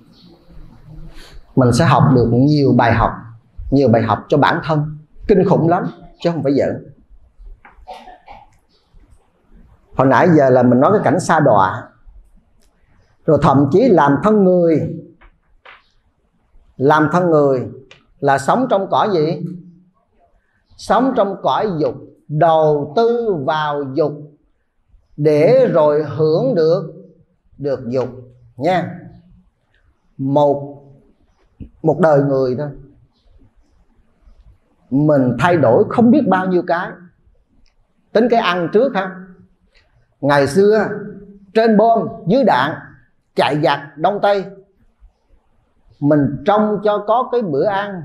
mình sẽ học được nhiều bài học, nhiều bài học cho bản thân, kinh khủng lắm chứ không phải giỡn. Hồi nãy giờ là mình nói cái cảnh sa đọa, rồi thậm chí làm thân người. Làm thân người là sống trong cõi gì? Sống trong cõi dục, đầu tư vào dục để rồi hưởng được được dục nha. Một một đời người thôi, mình thay đổi không biết bao nhiêu cái. Tính cái ăn trước ha. Ngày xưa trên bom dưới đạn, chạy giặc đông tây, mình trông cho có cái bữa ăn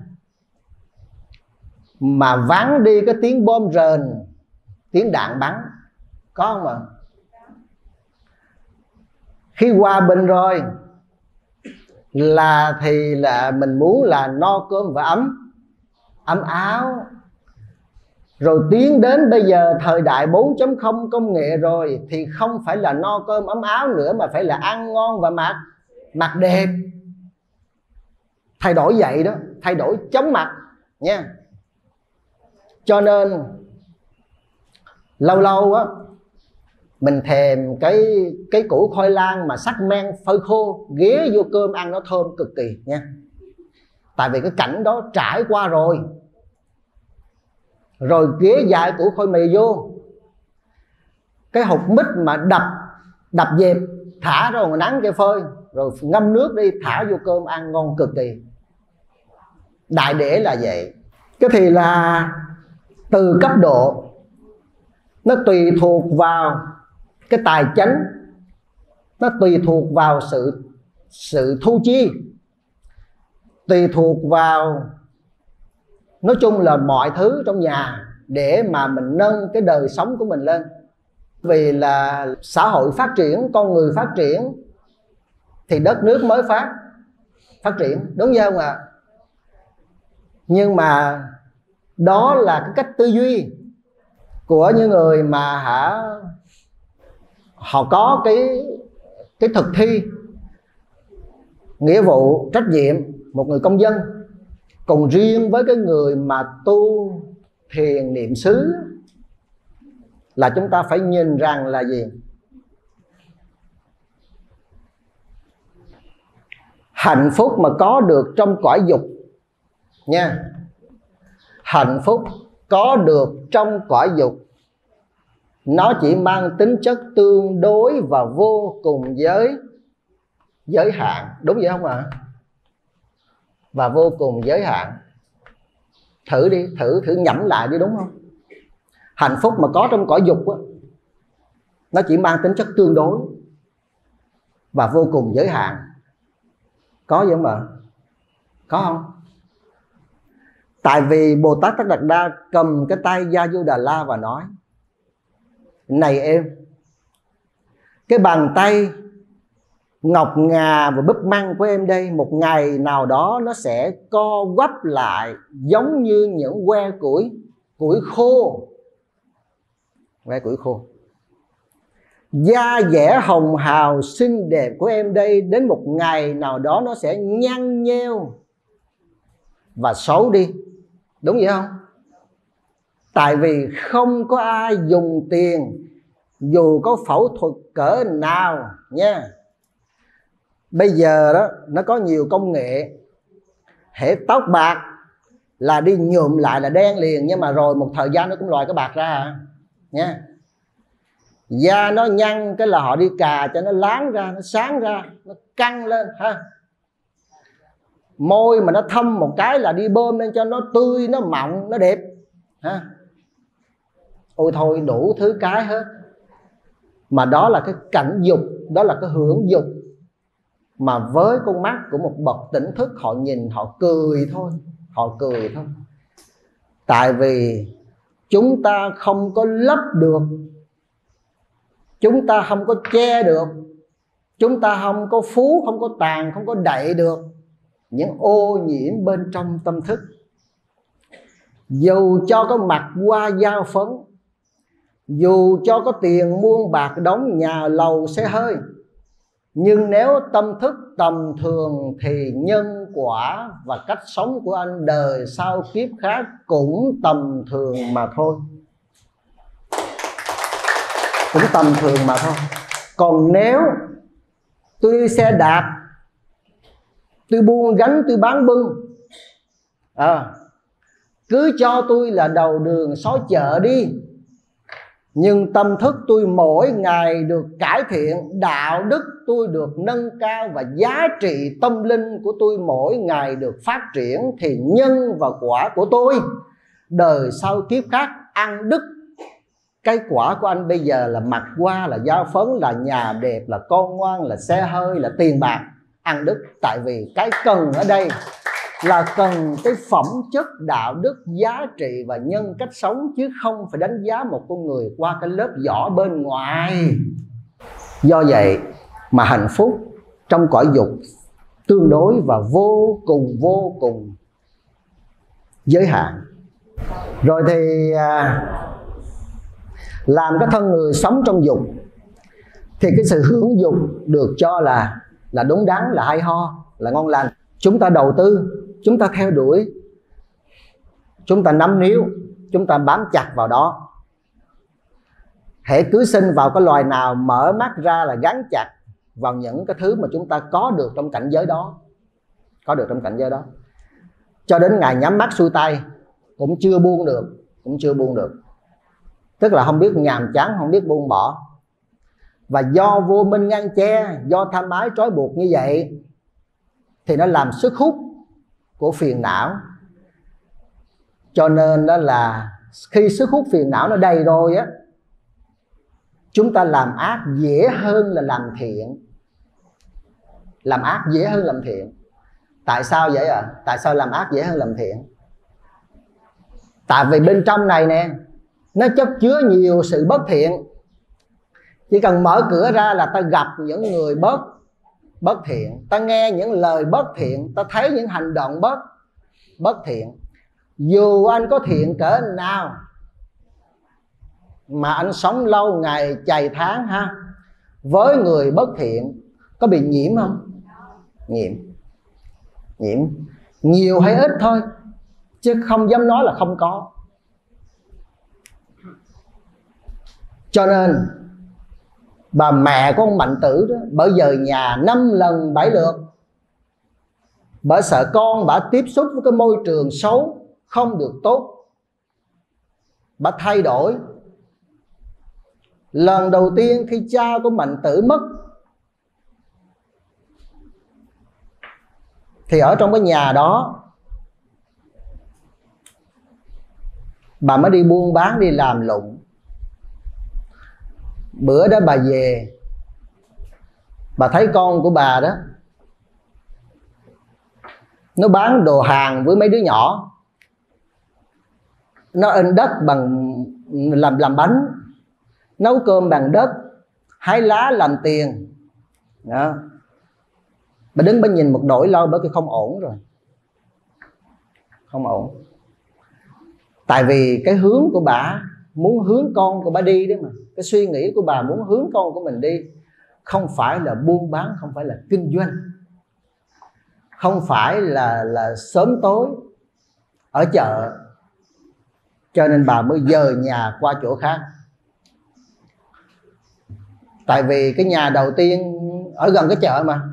mà vắng đi cái tiếng bom rền, tiếng đạn bắn, có không ạ? Khi hòa bình rồi là thì là mình muốn là no cơm và ấm ấm áo. Rồi tiến đến bây giờ thời đại bốn chấm không công nghệ rồi, thì không phải là no cơm ấm áo nữa, mà phải là ăn ngon và mặc mặc đẹp. Thay đổi vậy đó, thay đổi chóng mặt nha. Cho nên lâu lâu á, mình thèm cái cái củ khoai lang mà sắc men phơi khô, ghé vô cơm ăn nó thơm cực kỳ nha. Tại vì cái cảnh đó trải qua rồi. Rồi ghé dài củ khoai mì vô, cái hột mít mà đập đập dẹp, thả ra ngoài nắng cái phơi, rồi ngâm nước đi, thả vô cơm ăn ngon cực kỳ. Đại để là vậy. Cái thì là từ cấp độ, nó tùy thuộc vào cái tài chánh, nó tùy thuộc vào sự sự thu chi, tùy thuộc vào, nói chung là mọi thứ trong nhà để mà mình nâng cái đời sống của mình lên. Vì là xã hội phát triển, con người phát triển thì đất nước mới phát phát triển, đúng không ạ? Nhưng mà đó là cái cách tư duy của những người mà hả, họ có cái cái thực thi. nghĩa vụ, trách nhiệm một người công dân. Còn riêng với cái người mà tu thiền niệm xứ là chúng ta phải nhìn rằng là gì? Hạnh phúc mà có được trong cõi dục nha, hạnh phúc có được trong cõi dục nó chỉ mang tính chất tương đối và vô cùng giới giới hạn, đúng vậy không ạ? À? Và vô cùng giới hạn. Thử đi, thử thử nhẩm lại đi, đúng không? Hạnh phúc mà có trong cõi dục á, nó chỉ mang tính chất tương đối và vô cùng giới hạn. Có vậy không ạ? Có không? Tại vì Bồ Tát Tất Đạt Đa cầm cái tay Gia Du Đà La và nói: này em, cái bàn tay ngọc ngà và búp măng của em đây, một ngày nào đó nó sẽ co quắp lại giống như những que củi củi khô. Que củi khô. Da dẻ hồng hào xinh đẹp của em đây, đến một ngày nào đó nó sẽ nhăn nheo và xấu đi. Đúng vậy không? Tại vì không có ai dùng tiền, dù có phẫu thuật cỡ nào nha. Bây giờ đó nó có nhiều công nghệ, hễ tóc bạc là đi nhuộm lại là đen liền, nhưng mà rồi một thời gian nó cũng lòi cái bạc ra à, nha. Da nó nhăn cái là họ đi cà cho nó láng ra, nó sáng ra, nó căng lên ha. Môi mà nó thâm một cái là đi bơm lên cho nó tươi, nó mọng, nó đẹp ha. Ôi thôi đủ thứ cái hết. Mà đó là cái cảnh dục, đó là cái hưởng dục. Mà với con mắt của một bậc tỉnh thức, họ nhìn họ cười thôi, họ cười thôi. Tại vì chúng ta không có lấp được, chúng ta không có che được, chúng ta không có phú, không có tàn, không có đậy được những ô nhiễm bên trong tâm thức. Dù cho có mặc qua dao phấn, dù cho có tiền muôn bạc đóng nhà lầu xe hơi, nhưng nếu tâm thức tầm thường thì nhân quả và cách sống của anh đời sau kiếp khác cũng tầm thường mà thôi. Cũng tầm thường mà thôi. Còn nếu tôi đi xe đạp, tôi buôn gánh, tôi bán bưng, à, cứ cho tôi là đầu đường xó chợ đi, nhưng tâm thức tôi mỗi ngày được cải thiện, đạo đức tôi được nâng cao và giá trị tâm linh của tôi mỗi ngày được phát triển, thì nhân và quả của tôi đời sau kiếp khác ăn đứt. Cái quả của anh bây giờ là mặc qua, là dao phấn, là nhà đẹp, là con ngoan, là xe hơi, là tiền bạc, ăn đứt. Tại vì cái cần ở đây là cần cái phẩm chất đạo đức, giá trị và nhân cách sống, chứ không phải đánh giá một con người qua cái lớp vỏ bên ngoài. Do vậy mà hạnh phúc trong cõi dục tương đối và vô cùng vô cùng giới hạn. Rồi thì à, làm cái thân người sống trong dục thì cái sự hưởng dục được cho là là đúng đắn, là hay ho, là ngon lành. Chúng ta đầu tư, chúng ta theo đuổi, chúng ta nắm níu, chúng ta bám chặt vào đó. Hễ cứ sinh vào cái loài nào mở mắt ra là gắn chặt vào những cái thứ mà chúng ta có được trong cảnh giới đó, có được trong cảnh giới đó, cho đến ngày nhắm mắt xuôi tay cũng chưa buông được, cũng chưa buông được. Tức là không biết nhàm chán, không biết buông bỏ. Và do vô minh ngăn che, do tham ái trói buộc như vậy, thì nó làm sức hút của phiền não. Cho nên đó là khi sức hút phiền não nó đầy rồi á, chúng ta làm ác dễ hơn là làm thiện. Làm ác dễ hơn làm thiện. Tại sao vậy ạ? À? Tại sao làm ác dễ hơn làm thiện? Tại vì bên trong này nè, nó chất chứa nhiều sự bất thiện. Chỉ cần mở cửa ra là ta gặp những người bất bất thiện, ta nghe những lời bất thiện, ta thấy những hành động bất bất thiện. Dù anh có thiện cỡ nào mà anh sống lâu ngày chày tháng ha, với người bất thiện có bị nhiễm không? Nhiễm. Nhiễm nhiều hay ít thôi, chứ không dám nói là không có. Cho nên bà mẹ của ông Mạnh Tử đó, bởi giờ nhà năm lần bảy lượt, bởi sợ con bà tiếp xúc với cái môi trường xấu không được tốt, bà thay đổi. Lần đầu tiên khi cha của Mạnh Tử mất thì ở trong cái nhà đó bà mới đi buôn bán, đi làm lụng. Bữa đó bà về, bà thấy con của bà đó nó bán đồ hàng với mấy đứa nhỏ, nó in đất bằng làm làm bánh, nấu cơm bằng đất, hái lá làm tiền đó. Bà đứng bà nhìn một nỗi lo, bởi vì không ổn rồi, không ổn. Tại vì cái hướng của bà muốn hướng con của bà đi đó mà, cái suy nghĩ của bà muốn hướng con của mình đi, không phải là buôn bán, không phải là kinh doanh, không phải là là sớm tối ở chợ. Cho nên bà mới dời nhà qua chỗ khác. Tại vì cái nhà đầu tiên ở gần cái chợ mà,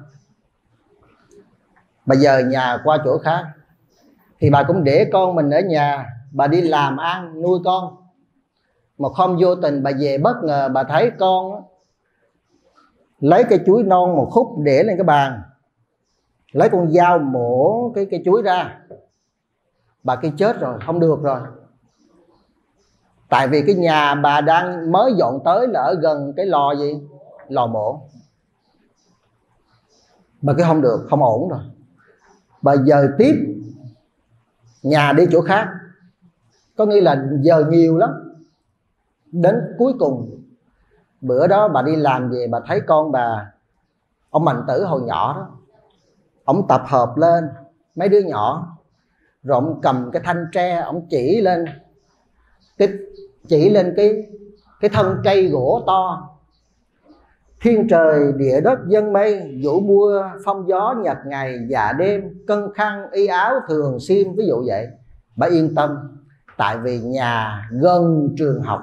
bà dời nhà qua chỗ khác. Thì bà cũng để con mình ở nhà, bà đi làm ăn nuôi con. Mà không vô tình bà về bất ngờ, bà thấy con lấy cây chuối non một khúc để lên cái bàn, lấy con dao mổ cái cây chuối ra. Bà kia chết rồi, không được rồi. Tại vì cái nhà bà đang mới dọn tới là ở gần cái lò gì? Lò mổ. Bà kia không được, không ổn rồi. Bà dời tiếp nhà đi chỗ khác. Có nghĩa là giờ nhiều lắm. Đến cuối cùng, bữa đó bà đi làm về, bà thấy con bà, ông Mạnh Tử hồi nhỏ đó, ông tập hợp lên mấy đứa nhỏ, rồi ông cầm cái thanh tre, ông chỉ lên cái chỉ lên cái cái thân cây gỗ to: thiên trời địa đất dân mây, vũ mưa phong gió nhật ngày dạ đêm, cân khăn y áo thường xuyên. Ví dụ vậy. Bà yên tâm, tại vì nhà gần trường học.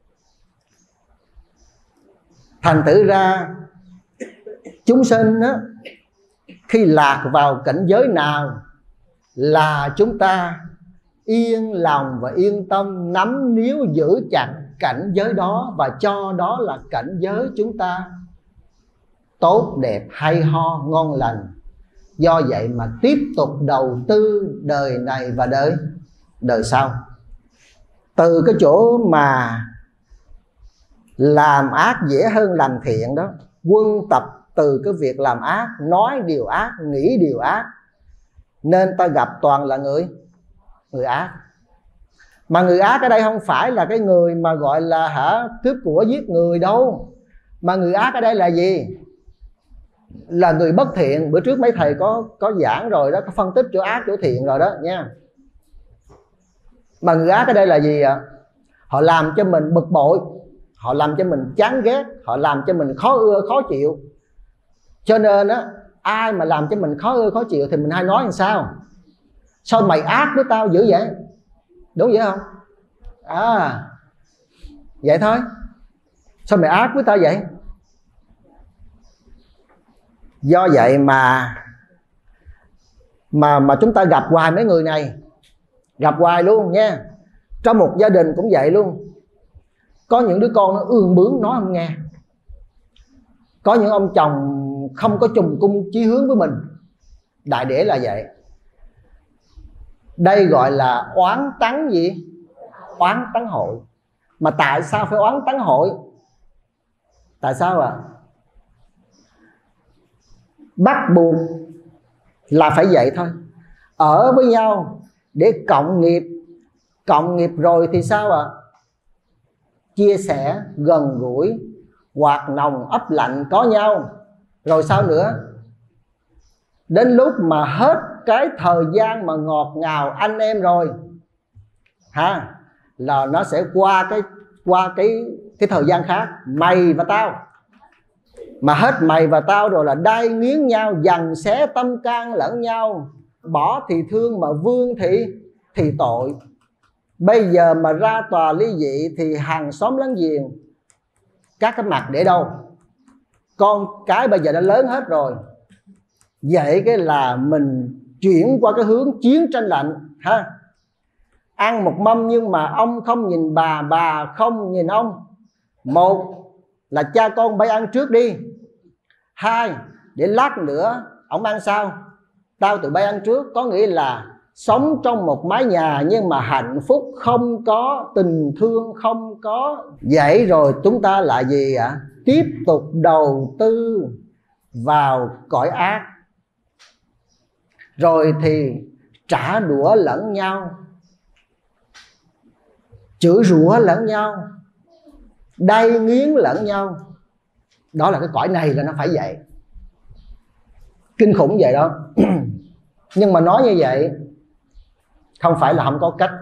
Thành thử ra chúng sinh đó, khi lạc vào cảnh giới nào là chúng ta yên lòng và yên tâm nắm níu giữ chặt cảnh giới đó, và cho đó là cảnh giới chúng ta tốt đẹp, hay ho, ngon lành. Do vậy mà tiếp tục đầu tư đời này và đời đời sau. Từ cái chỗ mà làm ác dễ hơn làm thiện đó, quân tập từ cái việc làm ác, nói điều ác, nghĩ điều ác, nên ta gặp toàn là người người ác. Mà người ác ở đây không phải là cái người mà gọi là hả cướp của giết người đâu, mà người ác ở đây là gì? Là người bất thiện. Bữa trước mấy thầy có có giảng rồi đó, có phân tích chỗ ác chỗ thiện rồi đó nha. Mà người ác ở đây là gì ạ? Họ làm cho mình bực bội, họ làm cho mình chán ghét, họ làm cho mình khó ưa khó chịu. Cho nên á, ai mà làm cho mình khó ưa khó chịu thì mình hay nói làm sao? Sao mày ác với tao dữ vậy? Đúng vậy không? À, vậy thôi. Sao mày ác với tao vậy? Do vậy mà mà mà chúng ta gặp hoài mấy người này, gặp hoài luôn nha. Trong một gia đình cũng vậy luôn. Có những đứa con nó ương bướng, nói không nghe. Có những ông chồng không có trùng cung chí hướng với mình. Đại để là vậy. Đây gọi là oán tắng gì? Oán tắng hội. Mà tại sao phải oán tắng hội? Tại sao ạ? À? Bắt buộc là phải vậy thôi. Ở với nhau để cộng nghiệp. Cộng nghiệp rồi thì sao ạ? À? Chia sẻ, gần gũi, hoạt nồng ấp lạnh có nhau. Rồi sao nữa? Đến lúc mà hết cái thời gian mà ngọt ngào anh em rồi ha, là nó sẽ qua cái qua cái cái thời gian khác, mày và tao. Mà hết mày và tao rồi là đai nghiến nhau, giằng xé tâm can lẫn nhau, bỏ thì thương mà vương thì thì tội. Bây giờ mà ra tòa ly dị thì hàng xóm láng giềng các cái mặt để đâu? Con cái bây giờ đã lớn hết rồi, vậy cái là mình chuyển qua cái hướng chiến tranh lạnh ha. Ăn một mâm nhưng mà ông không nhìn bà, bà không nhìn ông. Một là cha con bay ăn trước đi. Hai, để lát nữa ông ăn sao, tao tự bay ăn trước. Có nghĩa là sống trong một mái nhà nhưng mà hạnh phúc không có, tình thương không có. Vậy rồi chúng ta là gì ạ? À? Tiếp tục đầu tư vào cõi ác, rồi thì trả đũa lẫn nhau, chửi rủa lẫn nhau, đay nghiến lẫn nhau. Đó là cái cõi này là nó phải vậy. Kinh khủng vậy đó. Nhưng mà nói như vậy không phải là không có cách.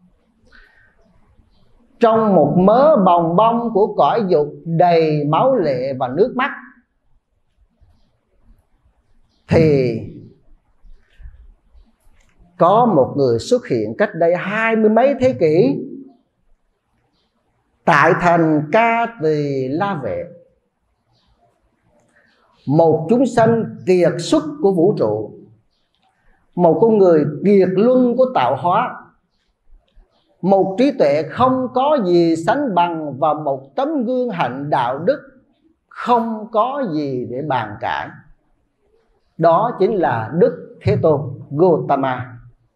Trong một mớ bòng bong của cõi dục đầy máu lệ và nước mắt thì có một người xuất hiện cách đây hai mươi mấy thế kỷ tại thành Ca Tỳ La Vệ. Một chúng sanh kiệt xuất của vũ trụ, một con người kiệt luân của tạo hóa, một trí tuệ không có gì sánh bằng và một tấm gương hạnh đạo đức không có gì để bàn cãi. Đó chính là Đức Thế Tôn Gautama.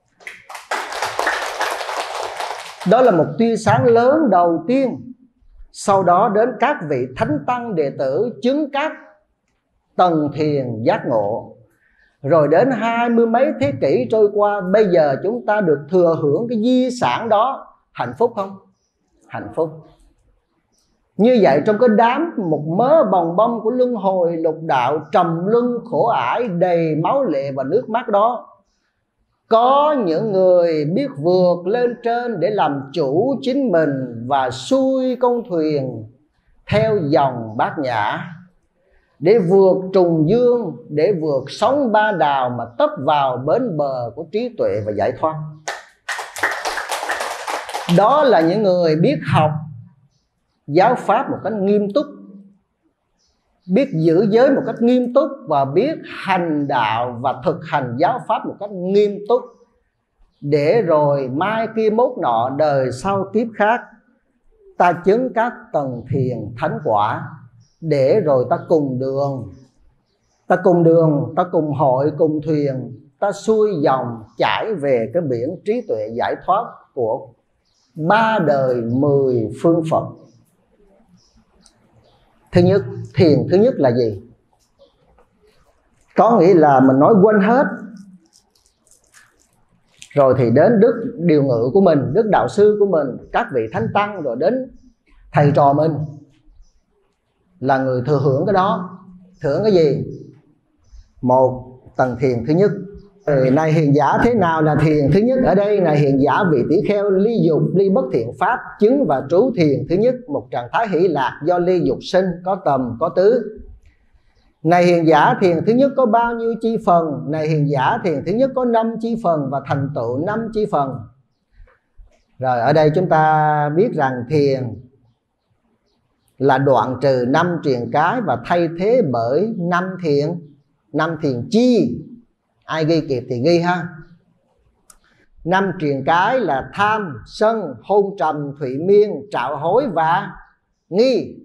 Đó là một tia sáng lớn đầu tiên. Sau đó đến các vị thánh tăng đệ tử chứng các tầng thiền giác ngộ. Rồi đến hai mươi mấy thế kỷ trôi qua, bây giờ chúng ta được thừa hưởng cái di sản đó. Hạnh phúc không? Hạnh phúc. Như vậy trong cái đám một mớ bòng bong của luân hồi lục đạo trầm luân khổ ải đầy máu lệ và nước mắt đó, có những người biết vượt lên trên để làm chủ chính mình và xuôi con thuyền theo dòng bát nhã, để vượt trùng dương, để vượt sóng ba đào mà tấp vào bến bờ của trí tuệ và giải thoát. Đó là những người biết học giáo pháp một cách nghiêm túc, biết giữ giới một cách nghiêm túc, và biết hành đạo và thực hành giáo pháp một cách nghiêm túc, để rồi mai kia mốt nọ đời sau kiếp khác ta chứng các tầng thiền thánh quả, để rồi ta cùng đường, ta cùng đường, ta cùng hội, cùng thuyền, ta xuôi dòng chảy về cái biển trí tuệ giải thoát của ba đời mười phương Phật. Thứ nhất, thiền thứ nhất là gì? Có nghĩa là mình nói quên hết, rồi thì đến đức điều ngự của mình, đức đạo sư của mình, các vị thánh tăng, rồi đến thầy trò mình là người thừa hưởng cái đó. Thừa hưởng cái gì? Một, tầng thiền thứ nhất. Này hiền giả, thế nào là thiền thứ nhất? Ở đây này hiền giả, vị tỷ kheo ly dục, ly bất thiện pháp, chứng và trú thiền thứ nhất, một trạng thái hỷ lạc do ly dục sinh, có tầm, có tứ. Này hiền giả, thiền thứ nhất có bao nhiêu chi phần? Này hiền giả, thiền thứ nhất có năm chi phần và thành tựu năm chi phần. Rồi ở đây chúng ta biết rằng thiền là đoạn trừ năm triền cái và thay thế bởi năm thiền, năm thiền chi. Ai ghi kịp thì ghi ha. Năm triền cái là tham, sân, hôn trầm, thụy miên, trạo hối và nghi.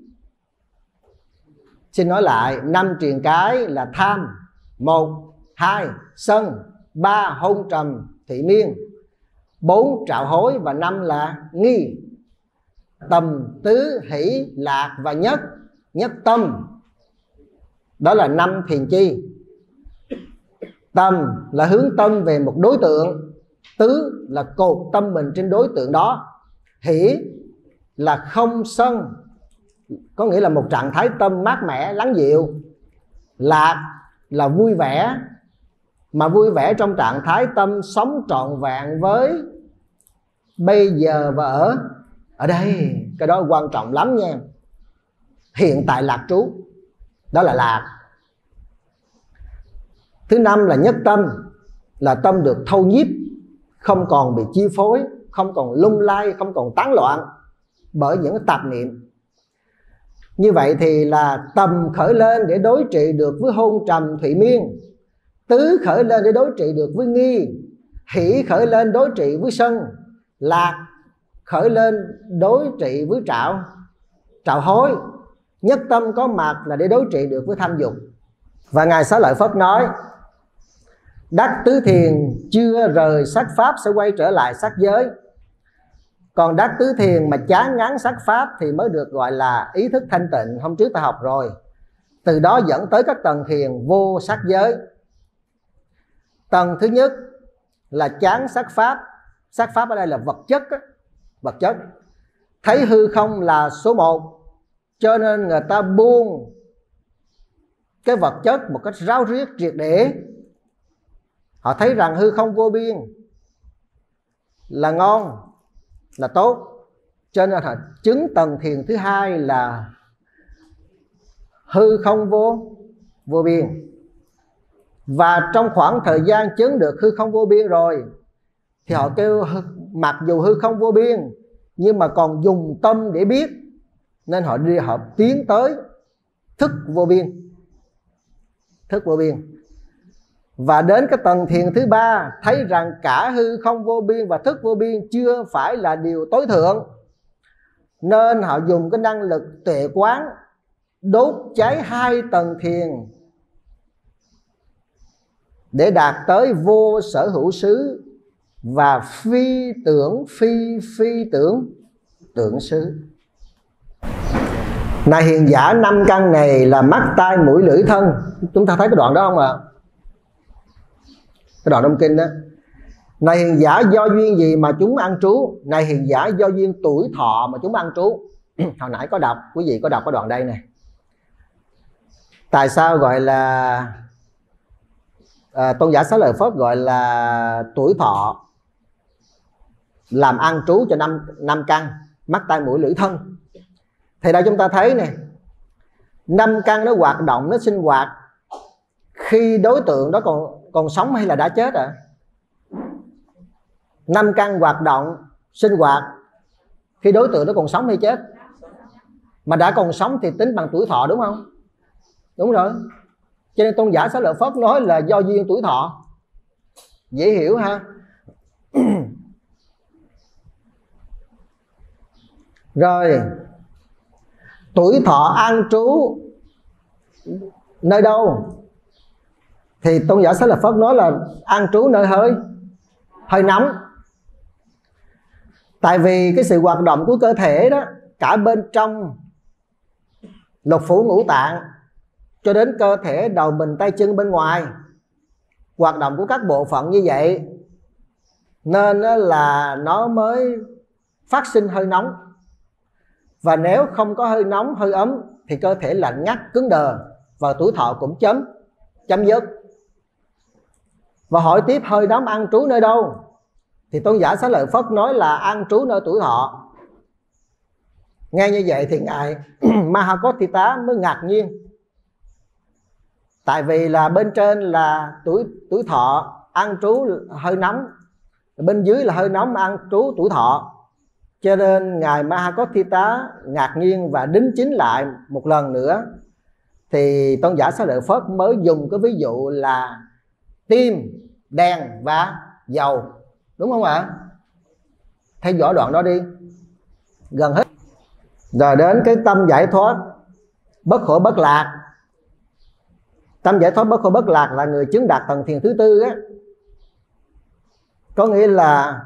Xin nói lại, năm triền cái là tham, một, hai, sân, ba, hôn trầm, thụy miên, bốn, trạo hối và năm là nghi. Tầm, tứ, hỷ, lạc và nhất, nhất tâm. Đó là năm thiền chi. Tâm là hướng tâm về một đối tượng, tứ là cột tâm mình trên đối tượng đó, hỷ là không sân, có nghĩa là một trạng thái tâm mát mẻ lắng dịu, lạc là vui vẻ, mà vui vẻ trong trạng thái tâm sống trọn vẹn với bây giờ và ở ở đây. Cái đó quan trọng lắm nha. Hiện tại lạc trú, đó là lạc. Thứ năm là nhất tâm. là tâm được thâu nhiếp, không còn bị chi phối, không còn lung lay, không còn tán loạn bởi những tạp niệm. Như vậy thì là tầm khởi lên để đối trị được với hôn trầm thụy miên, tứ khởi lên để đối trị được với nghi, hỷ khởi lên đối trị với sân, lạc khởi lên đối trị với trạo trạo hối, nhất tâm có mặt là để đối trị được với tham dục. Và Ngài Xá Lợi Phất nói đắc tứ thiền chưa rời sắc pháp sẽ quay trở lại sắc giới. Còn đắc tứ thiền mà chán ngán sắc pháp thì mới được gọi là ý thức thanh tịnh. Hôm trước ta học rồi. Từ đó dẫn tới các tầng thiền vô sắc giới. Tầng thứ nhất là chán sắc pháp. Sắc pháp ở đây là vật chất á. Vật chất. Thấy hư không là số một, cho nên người ta buông cái vật chất một cách ráo riết triệt để. Họ thấy rằng hư không vô biên là ngon, là tốt, cho nên họ chứng tầng thiền thứ hai là hư không vô vô biên. Và trong khoảng thời gian chứng được hư không vô biên rồi thì họ kêu mặc dù hư không vô biên nhưng mà còn dùng tâm để biết, nên họ đi họ tiến tới thức vô biên. Thức vô biên. Và đến cái tầng thiền thứ ba thấy rằng cả hư không vô biên và thức vô biên chưa phải là điều tối thượng, nên họ dùng cái năng lực tuệ quán đốt cháy hai tầng thiền để đạt tới vô sở hữu xứ và phi tưởng phi phi tưởng tưởng xứ. Này hiền giả, năm căn này là mắt tai mũi lưỡi thân. Chúng ta thấy cái đoạn đó không ạ? À? Cái đoạn trong kinh đó. Này hiền giả, do duyên gì mà chúng ăn trú? Này hiền giả, do duyên tuổi thọ mà chúng ăn trú. Hồi nãy có đọc, quý vị có đọc cái đoạn đây này. Tại sao gọi là à, Tôn giả Xá Lợi Phất gọi là tuổi thọ làm ăn trú cho năm, năm căn mắt tai mũi lưỡi thân? Thì đây chúng ta thấy nè, năm căn nó hoạt động, nó sinh hoạt khi đối tượng đó còn còn sống hay là đã chết ạ? À? Năm căn hoạt động sinh hoạt khi đối tượng đó còn sống hay chết? Mà đã còn sống thì tính bằng tuổi thọ, đúng không? Đúng rồi. Cho nên Tôn giả Xá Lợi Phất nói là do duyên tuổi thọ. Dễ hiểu ha. Rồi tuổi thọ an trú nơi đâu? Thì Tôn giả Xá Lợi Phất nói là an trú nơi hơi hơi nóng. Tại vì cái sự hoạt động của cơ thể đó, cả bên trong lục phủ ngũ tạng cho đến cơ thể đầu mình tay chân bên ngoài, hoạt động của các bộ phận như vậy, nên là nó mới phát sinh hơi nóng. Và nếu không có hơi nóng, hơi ấm thì cơ thể lạnh ngắt, cứng đờ, và tuổi thọ cũng chấm chấm dứt. Và hỏi tiếp hơi nóng an trú nơi đâu? Thì Tôn giả Xá Lợi Phất nói là an trú nơi tuổi thọ. Nghe như vậy thì ngài Mahakotthita mới ngạc nhiên. Tại vì là bên trên là tuổi tuổi thọ an trú hơi nóng, bên dưới là hơi nóng an trú tuổi thọ. Cho nên ngài Mahakotthita ngạc nhiên và đính chính lại một lần nữa. Thì Tôn giả Xá Lợi Phất mới dùng cái ví dụ là tim, đèn và dầu. Đúng không ạ? Theo dõi đoạn đó đi. Gần hết. Rồi đến cái tâm giải thoát bất khổ bất lạc. Tâm giải thoát bất khổ bất lạc là người chứng đạt tầng thiền thứ tư á. Có nghĩa là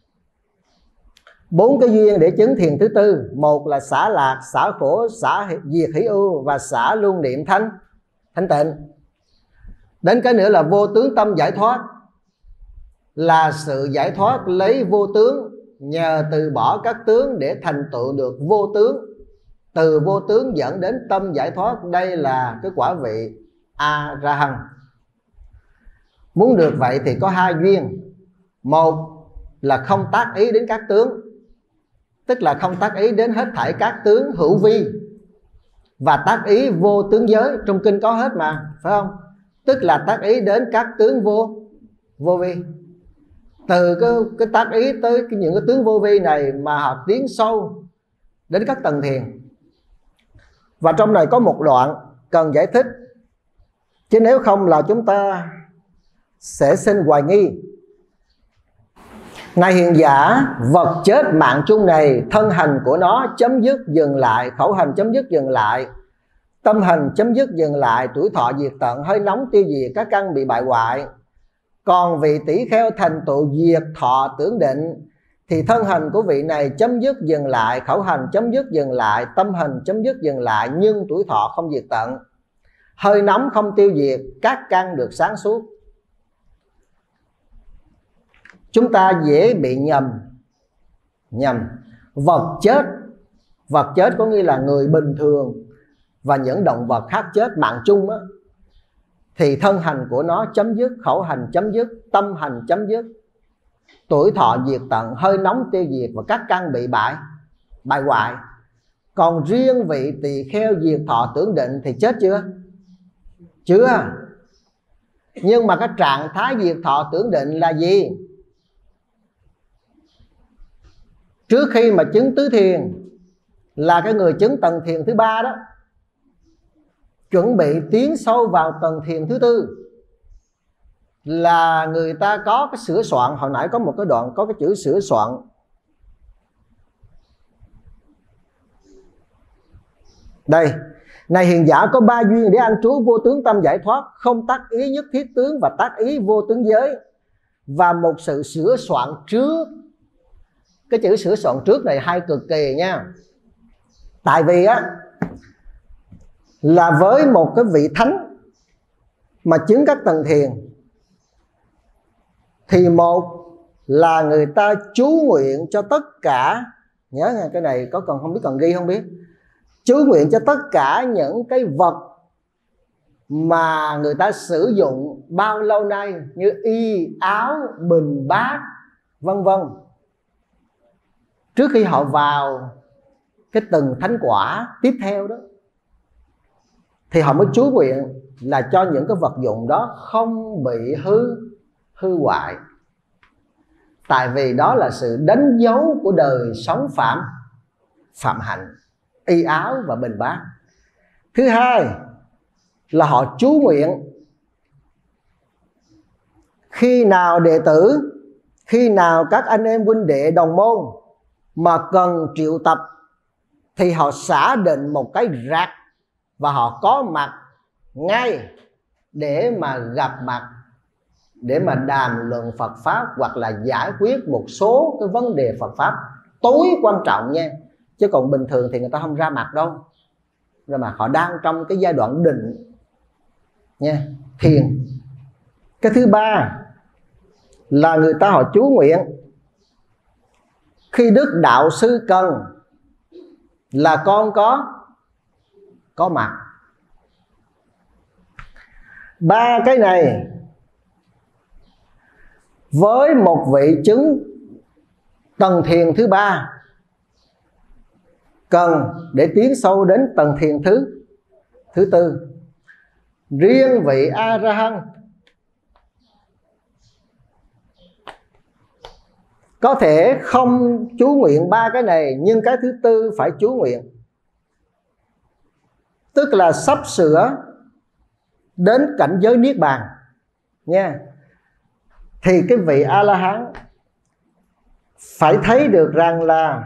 bốn cái duyên để chứng thiền thứ tư. Một là xả lạc, xả khổ, xả diệt hỷ ưu và xả luân niệm thanh thanh tịnh. Đến cái nữa là vô tướng tâm giải thoát, là sự giải thoát lấy vô tướng, nhờ từ bỏ các tướng để thành tựu được vô tướng. Từ vô tướng dẫn đến tâm giải thoát. Đây là cái quả vị A-ra-hằng. Muốn được vậy thì có hai duyên. Một là không tác ý đến các tướng, tức là không tác ý đến hết thảy các tướng hữu vi, và tác ý vô tướng giới. Trong kinh có hết mà, phải không? Tức là tác ý đến các tướng vô vô vi. Từ cái, cái tác ý tới cái, những cái tướng vô vi này mà họ tiến sâu đến các tầng thiền. Và trong này có một đoạn cần giải thích, chứ nếu không là chúng ta sẽ sinh hoài nghi. Này hiền giả, vật chết mạng chung này, thân hành của nó chấm dứt dừng lại, khẩu hành chấm dứt dừng lại, tâm hành chấm dứt dừng lại, tuổi thọ diệt tận, hơi nóng tiêu diệt, các căn bị bại hoại. Còn vị tỷ kheo thành tựu diệt thọ tưởng định thì thân hành của vị này chấm dứt dừng lại, khẩu hành chấm dứt dừng lại, tâm hành chấm dứt dừng lại, nhưng tuổi thọ không diệt tận, hơi nóng không tiêu diệt, các căn được sáng suốt. Chúng ta dễ bị nhầm nhầm vật chết. Vật chết có nghĩa là người bình thường và những động vật khác chết mạng chung á, thì thân hành của nó chấm dứt, khẩu hành chấm dứt, tâm hành chấm dứt, tuổi thọ diệt tận, hơi nóng tiêu diệt và các căn bị bại bại hoại. Còn riêng vị tỳ kheo diệt thọ tưởng định thì chết chưa? Chưa. Nhưng mà cái trạng thái diệt thọ tưởng định là gì? Trước khi mà chứng tứ thiền là cái người chứng tầng thiền thứ ba đó, chuẩn bị tiến sâu vào tầng thiền thứ tư, là người ta có cái sửa soạn. Hồi nãy có một cái đoạn có cái chữ sửa soạn. Đây, này hiền giả, có ba duyên để an trú vô tướng tâm giải thoát, không tác ý nhất thiết tướng và tác ý vô tướng giới, và một sự sửa soạn trước. Cái chữ sửa soạn trước này hay cực kỳ nha. Tại vì á, là với một cái vị thánh mà chứng các tầng thiền thì một là người ta chú nguyện cho tất cả, nhớ nha, cái này có còn không biết còn ghi không biết, chú nguyện cho tất cả những cái vật mà người ta sử dụng bao lâu nay, như y, áo, bình, bát, vân vân, trước khi họ vào cái tầng thánh quả tiếp theo đó, thì họ mới chú nguyện là cho những cái vật dụng đó không bị hư hư hoại. Tại vì đó là sự đánh dấu của đời sống phạm phạm hạnh, y áo và bình bát. Thứ hai là họ chú nguyện khi nào đệ tử, khi nào các anh em huynh đệ đồng môn mà cần triệu tập thì họ xả định một cái rạc và họ có mặt ngay để mà gặp mặt, để mà đàm luận Phật Pháp hoặc là giải quyết một số cái vấn đề Phật Pháp tối quan trọng nha. Chứ còn bình thường thì người ta không ra mặt đâu. Ra mặt họ đang trong cái giai đoạn định nha, thiền. Cái thứ ba là người ta họ chú nguyện khi Đức Đạo Sư cần là con có có mặt. Ba cái này với một vị chứng tầng thiền thứ ba cần để tiến sâu đến tầng thiền thứ thứ tư. Riêng vị A-la-hán có thể không chú nguyện ba cái này, nhưng cái thứ tư phải chú nguyện, tức là sắp sửa đến cảnh giới niết bàn nha. Thì cái vị A-la-hán phải thấy được rằng là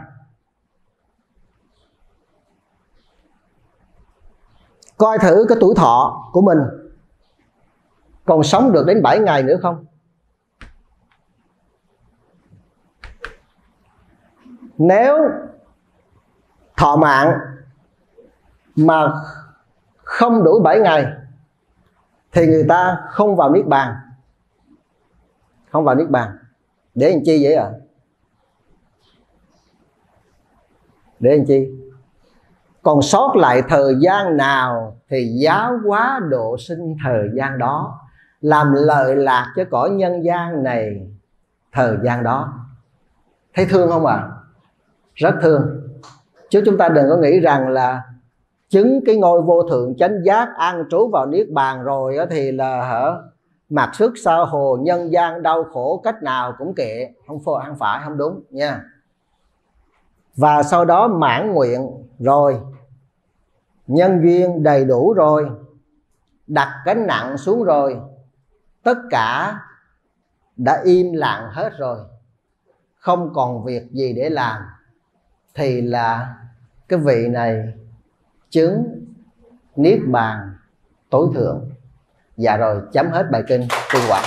coi thử cái tuổi thọ của mình còn sống được đến bảy ngày nữa không. Nếu thọ mạng mà không đủ bảy ngày thì người ta không vào niết bàn. Không vào niết bàn. Để làm chi vậy ạ? À? Để làm chi? Còn sót lại thời gian nào thì giáo hóa độ sinh thời gian đó, làm lợi lạc cho cõi nhân gian này thời gian đó. Thấy thương không ạ? À? Rất thương. Chứ chúng ta đừng có nghĩ rằng là chứng cái ngôi vô thượng chánh giác, an trú vào niết bàn rồi thì là hả, mặc sức sao hồ nhân gian đau khổ cách nào cũng kệ, không phô không phải, không đúng nha. Và sau đó mãn nguyện rồi, nhân duyên đầy đủ rồi, đặt gánh nặng xuống rồi, tất cả đã im lặng hết rồi, không còn việc gì để làm, thì là cái vị này chứng niết bàn tối thượng. Dạ rồi, chấm hết bài kinh Tiên Quả.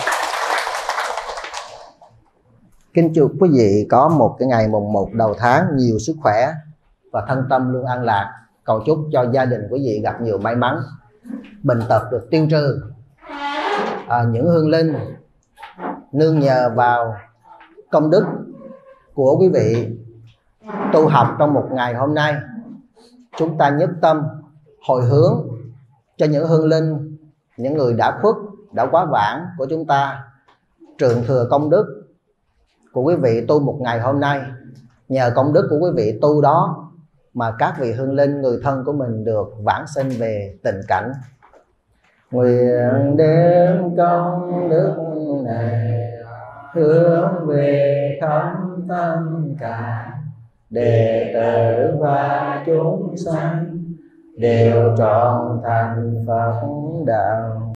Kính chúc quý vị có một cái ngày mùng một đầu tháng nhiều sức khỏe và thân tâm luôn an lạc. Cầu chúc cho gia đình quý vị gặp nhiều may mắn, bệnh tật được tiêu trừ. À, những hương linh nương nhờ vào công đức của quý vị tu học trong một ngày hôm nay, chúng ta nhất tâm hồi hướng cho những hương linh, những người đã khuất, đã quá vãng của chúng ta, trượng thừa công đức của quý vị tu một ngày hôm nay. Nhờ công đức của quý vị tu đó mà các vị hương linh, người thân của mình được vãng sinh về tình cảnh. Nguyện đem công đức này hướng về khắp tâm cả đệ tử và chúng sanh đều trọn thành Phật đạo.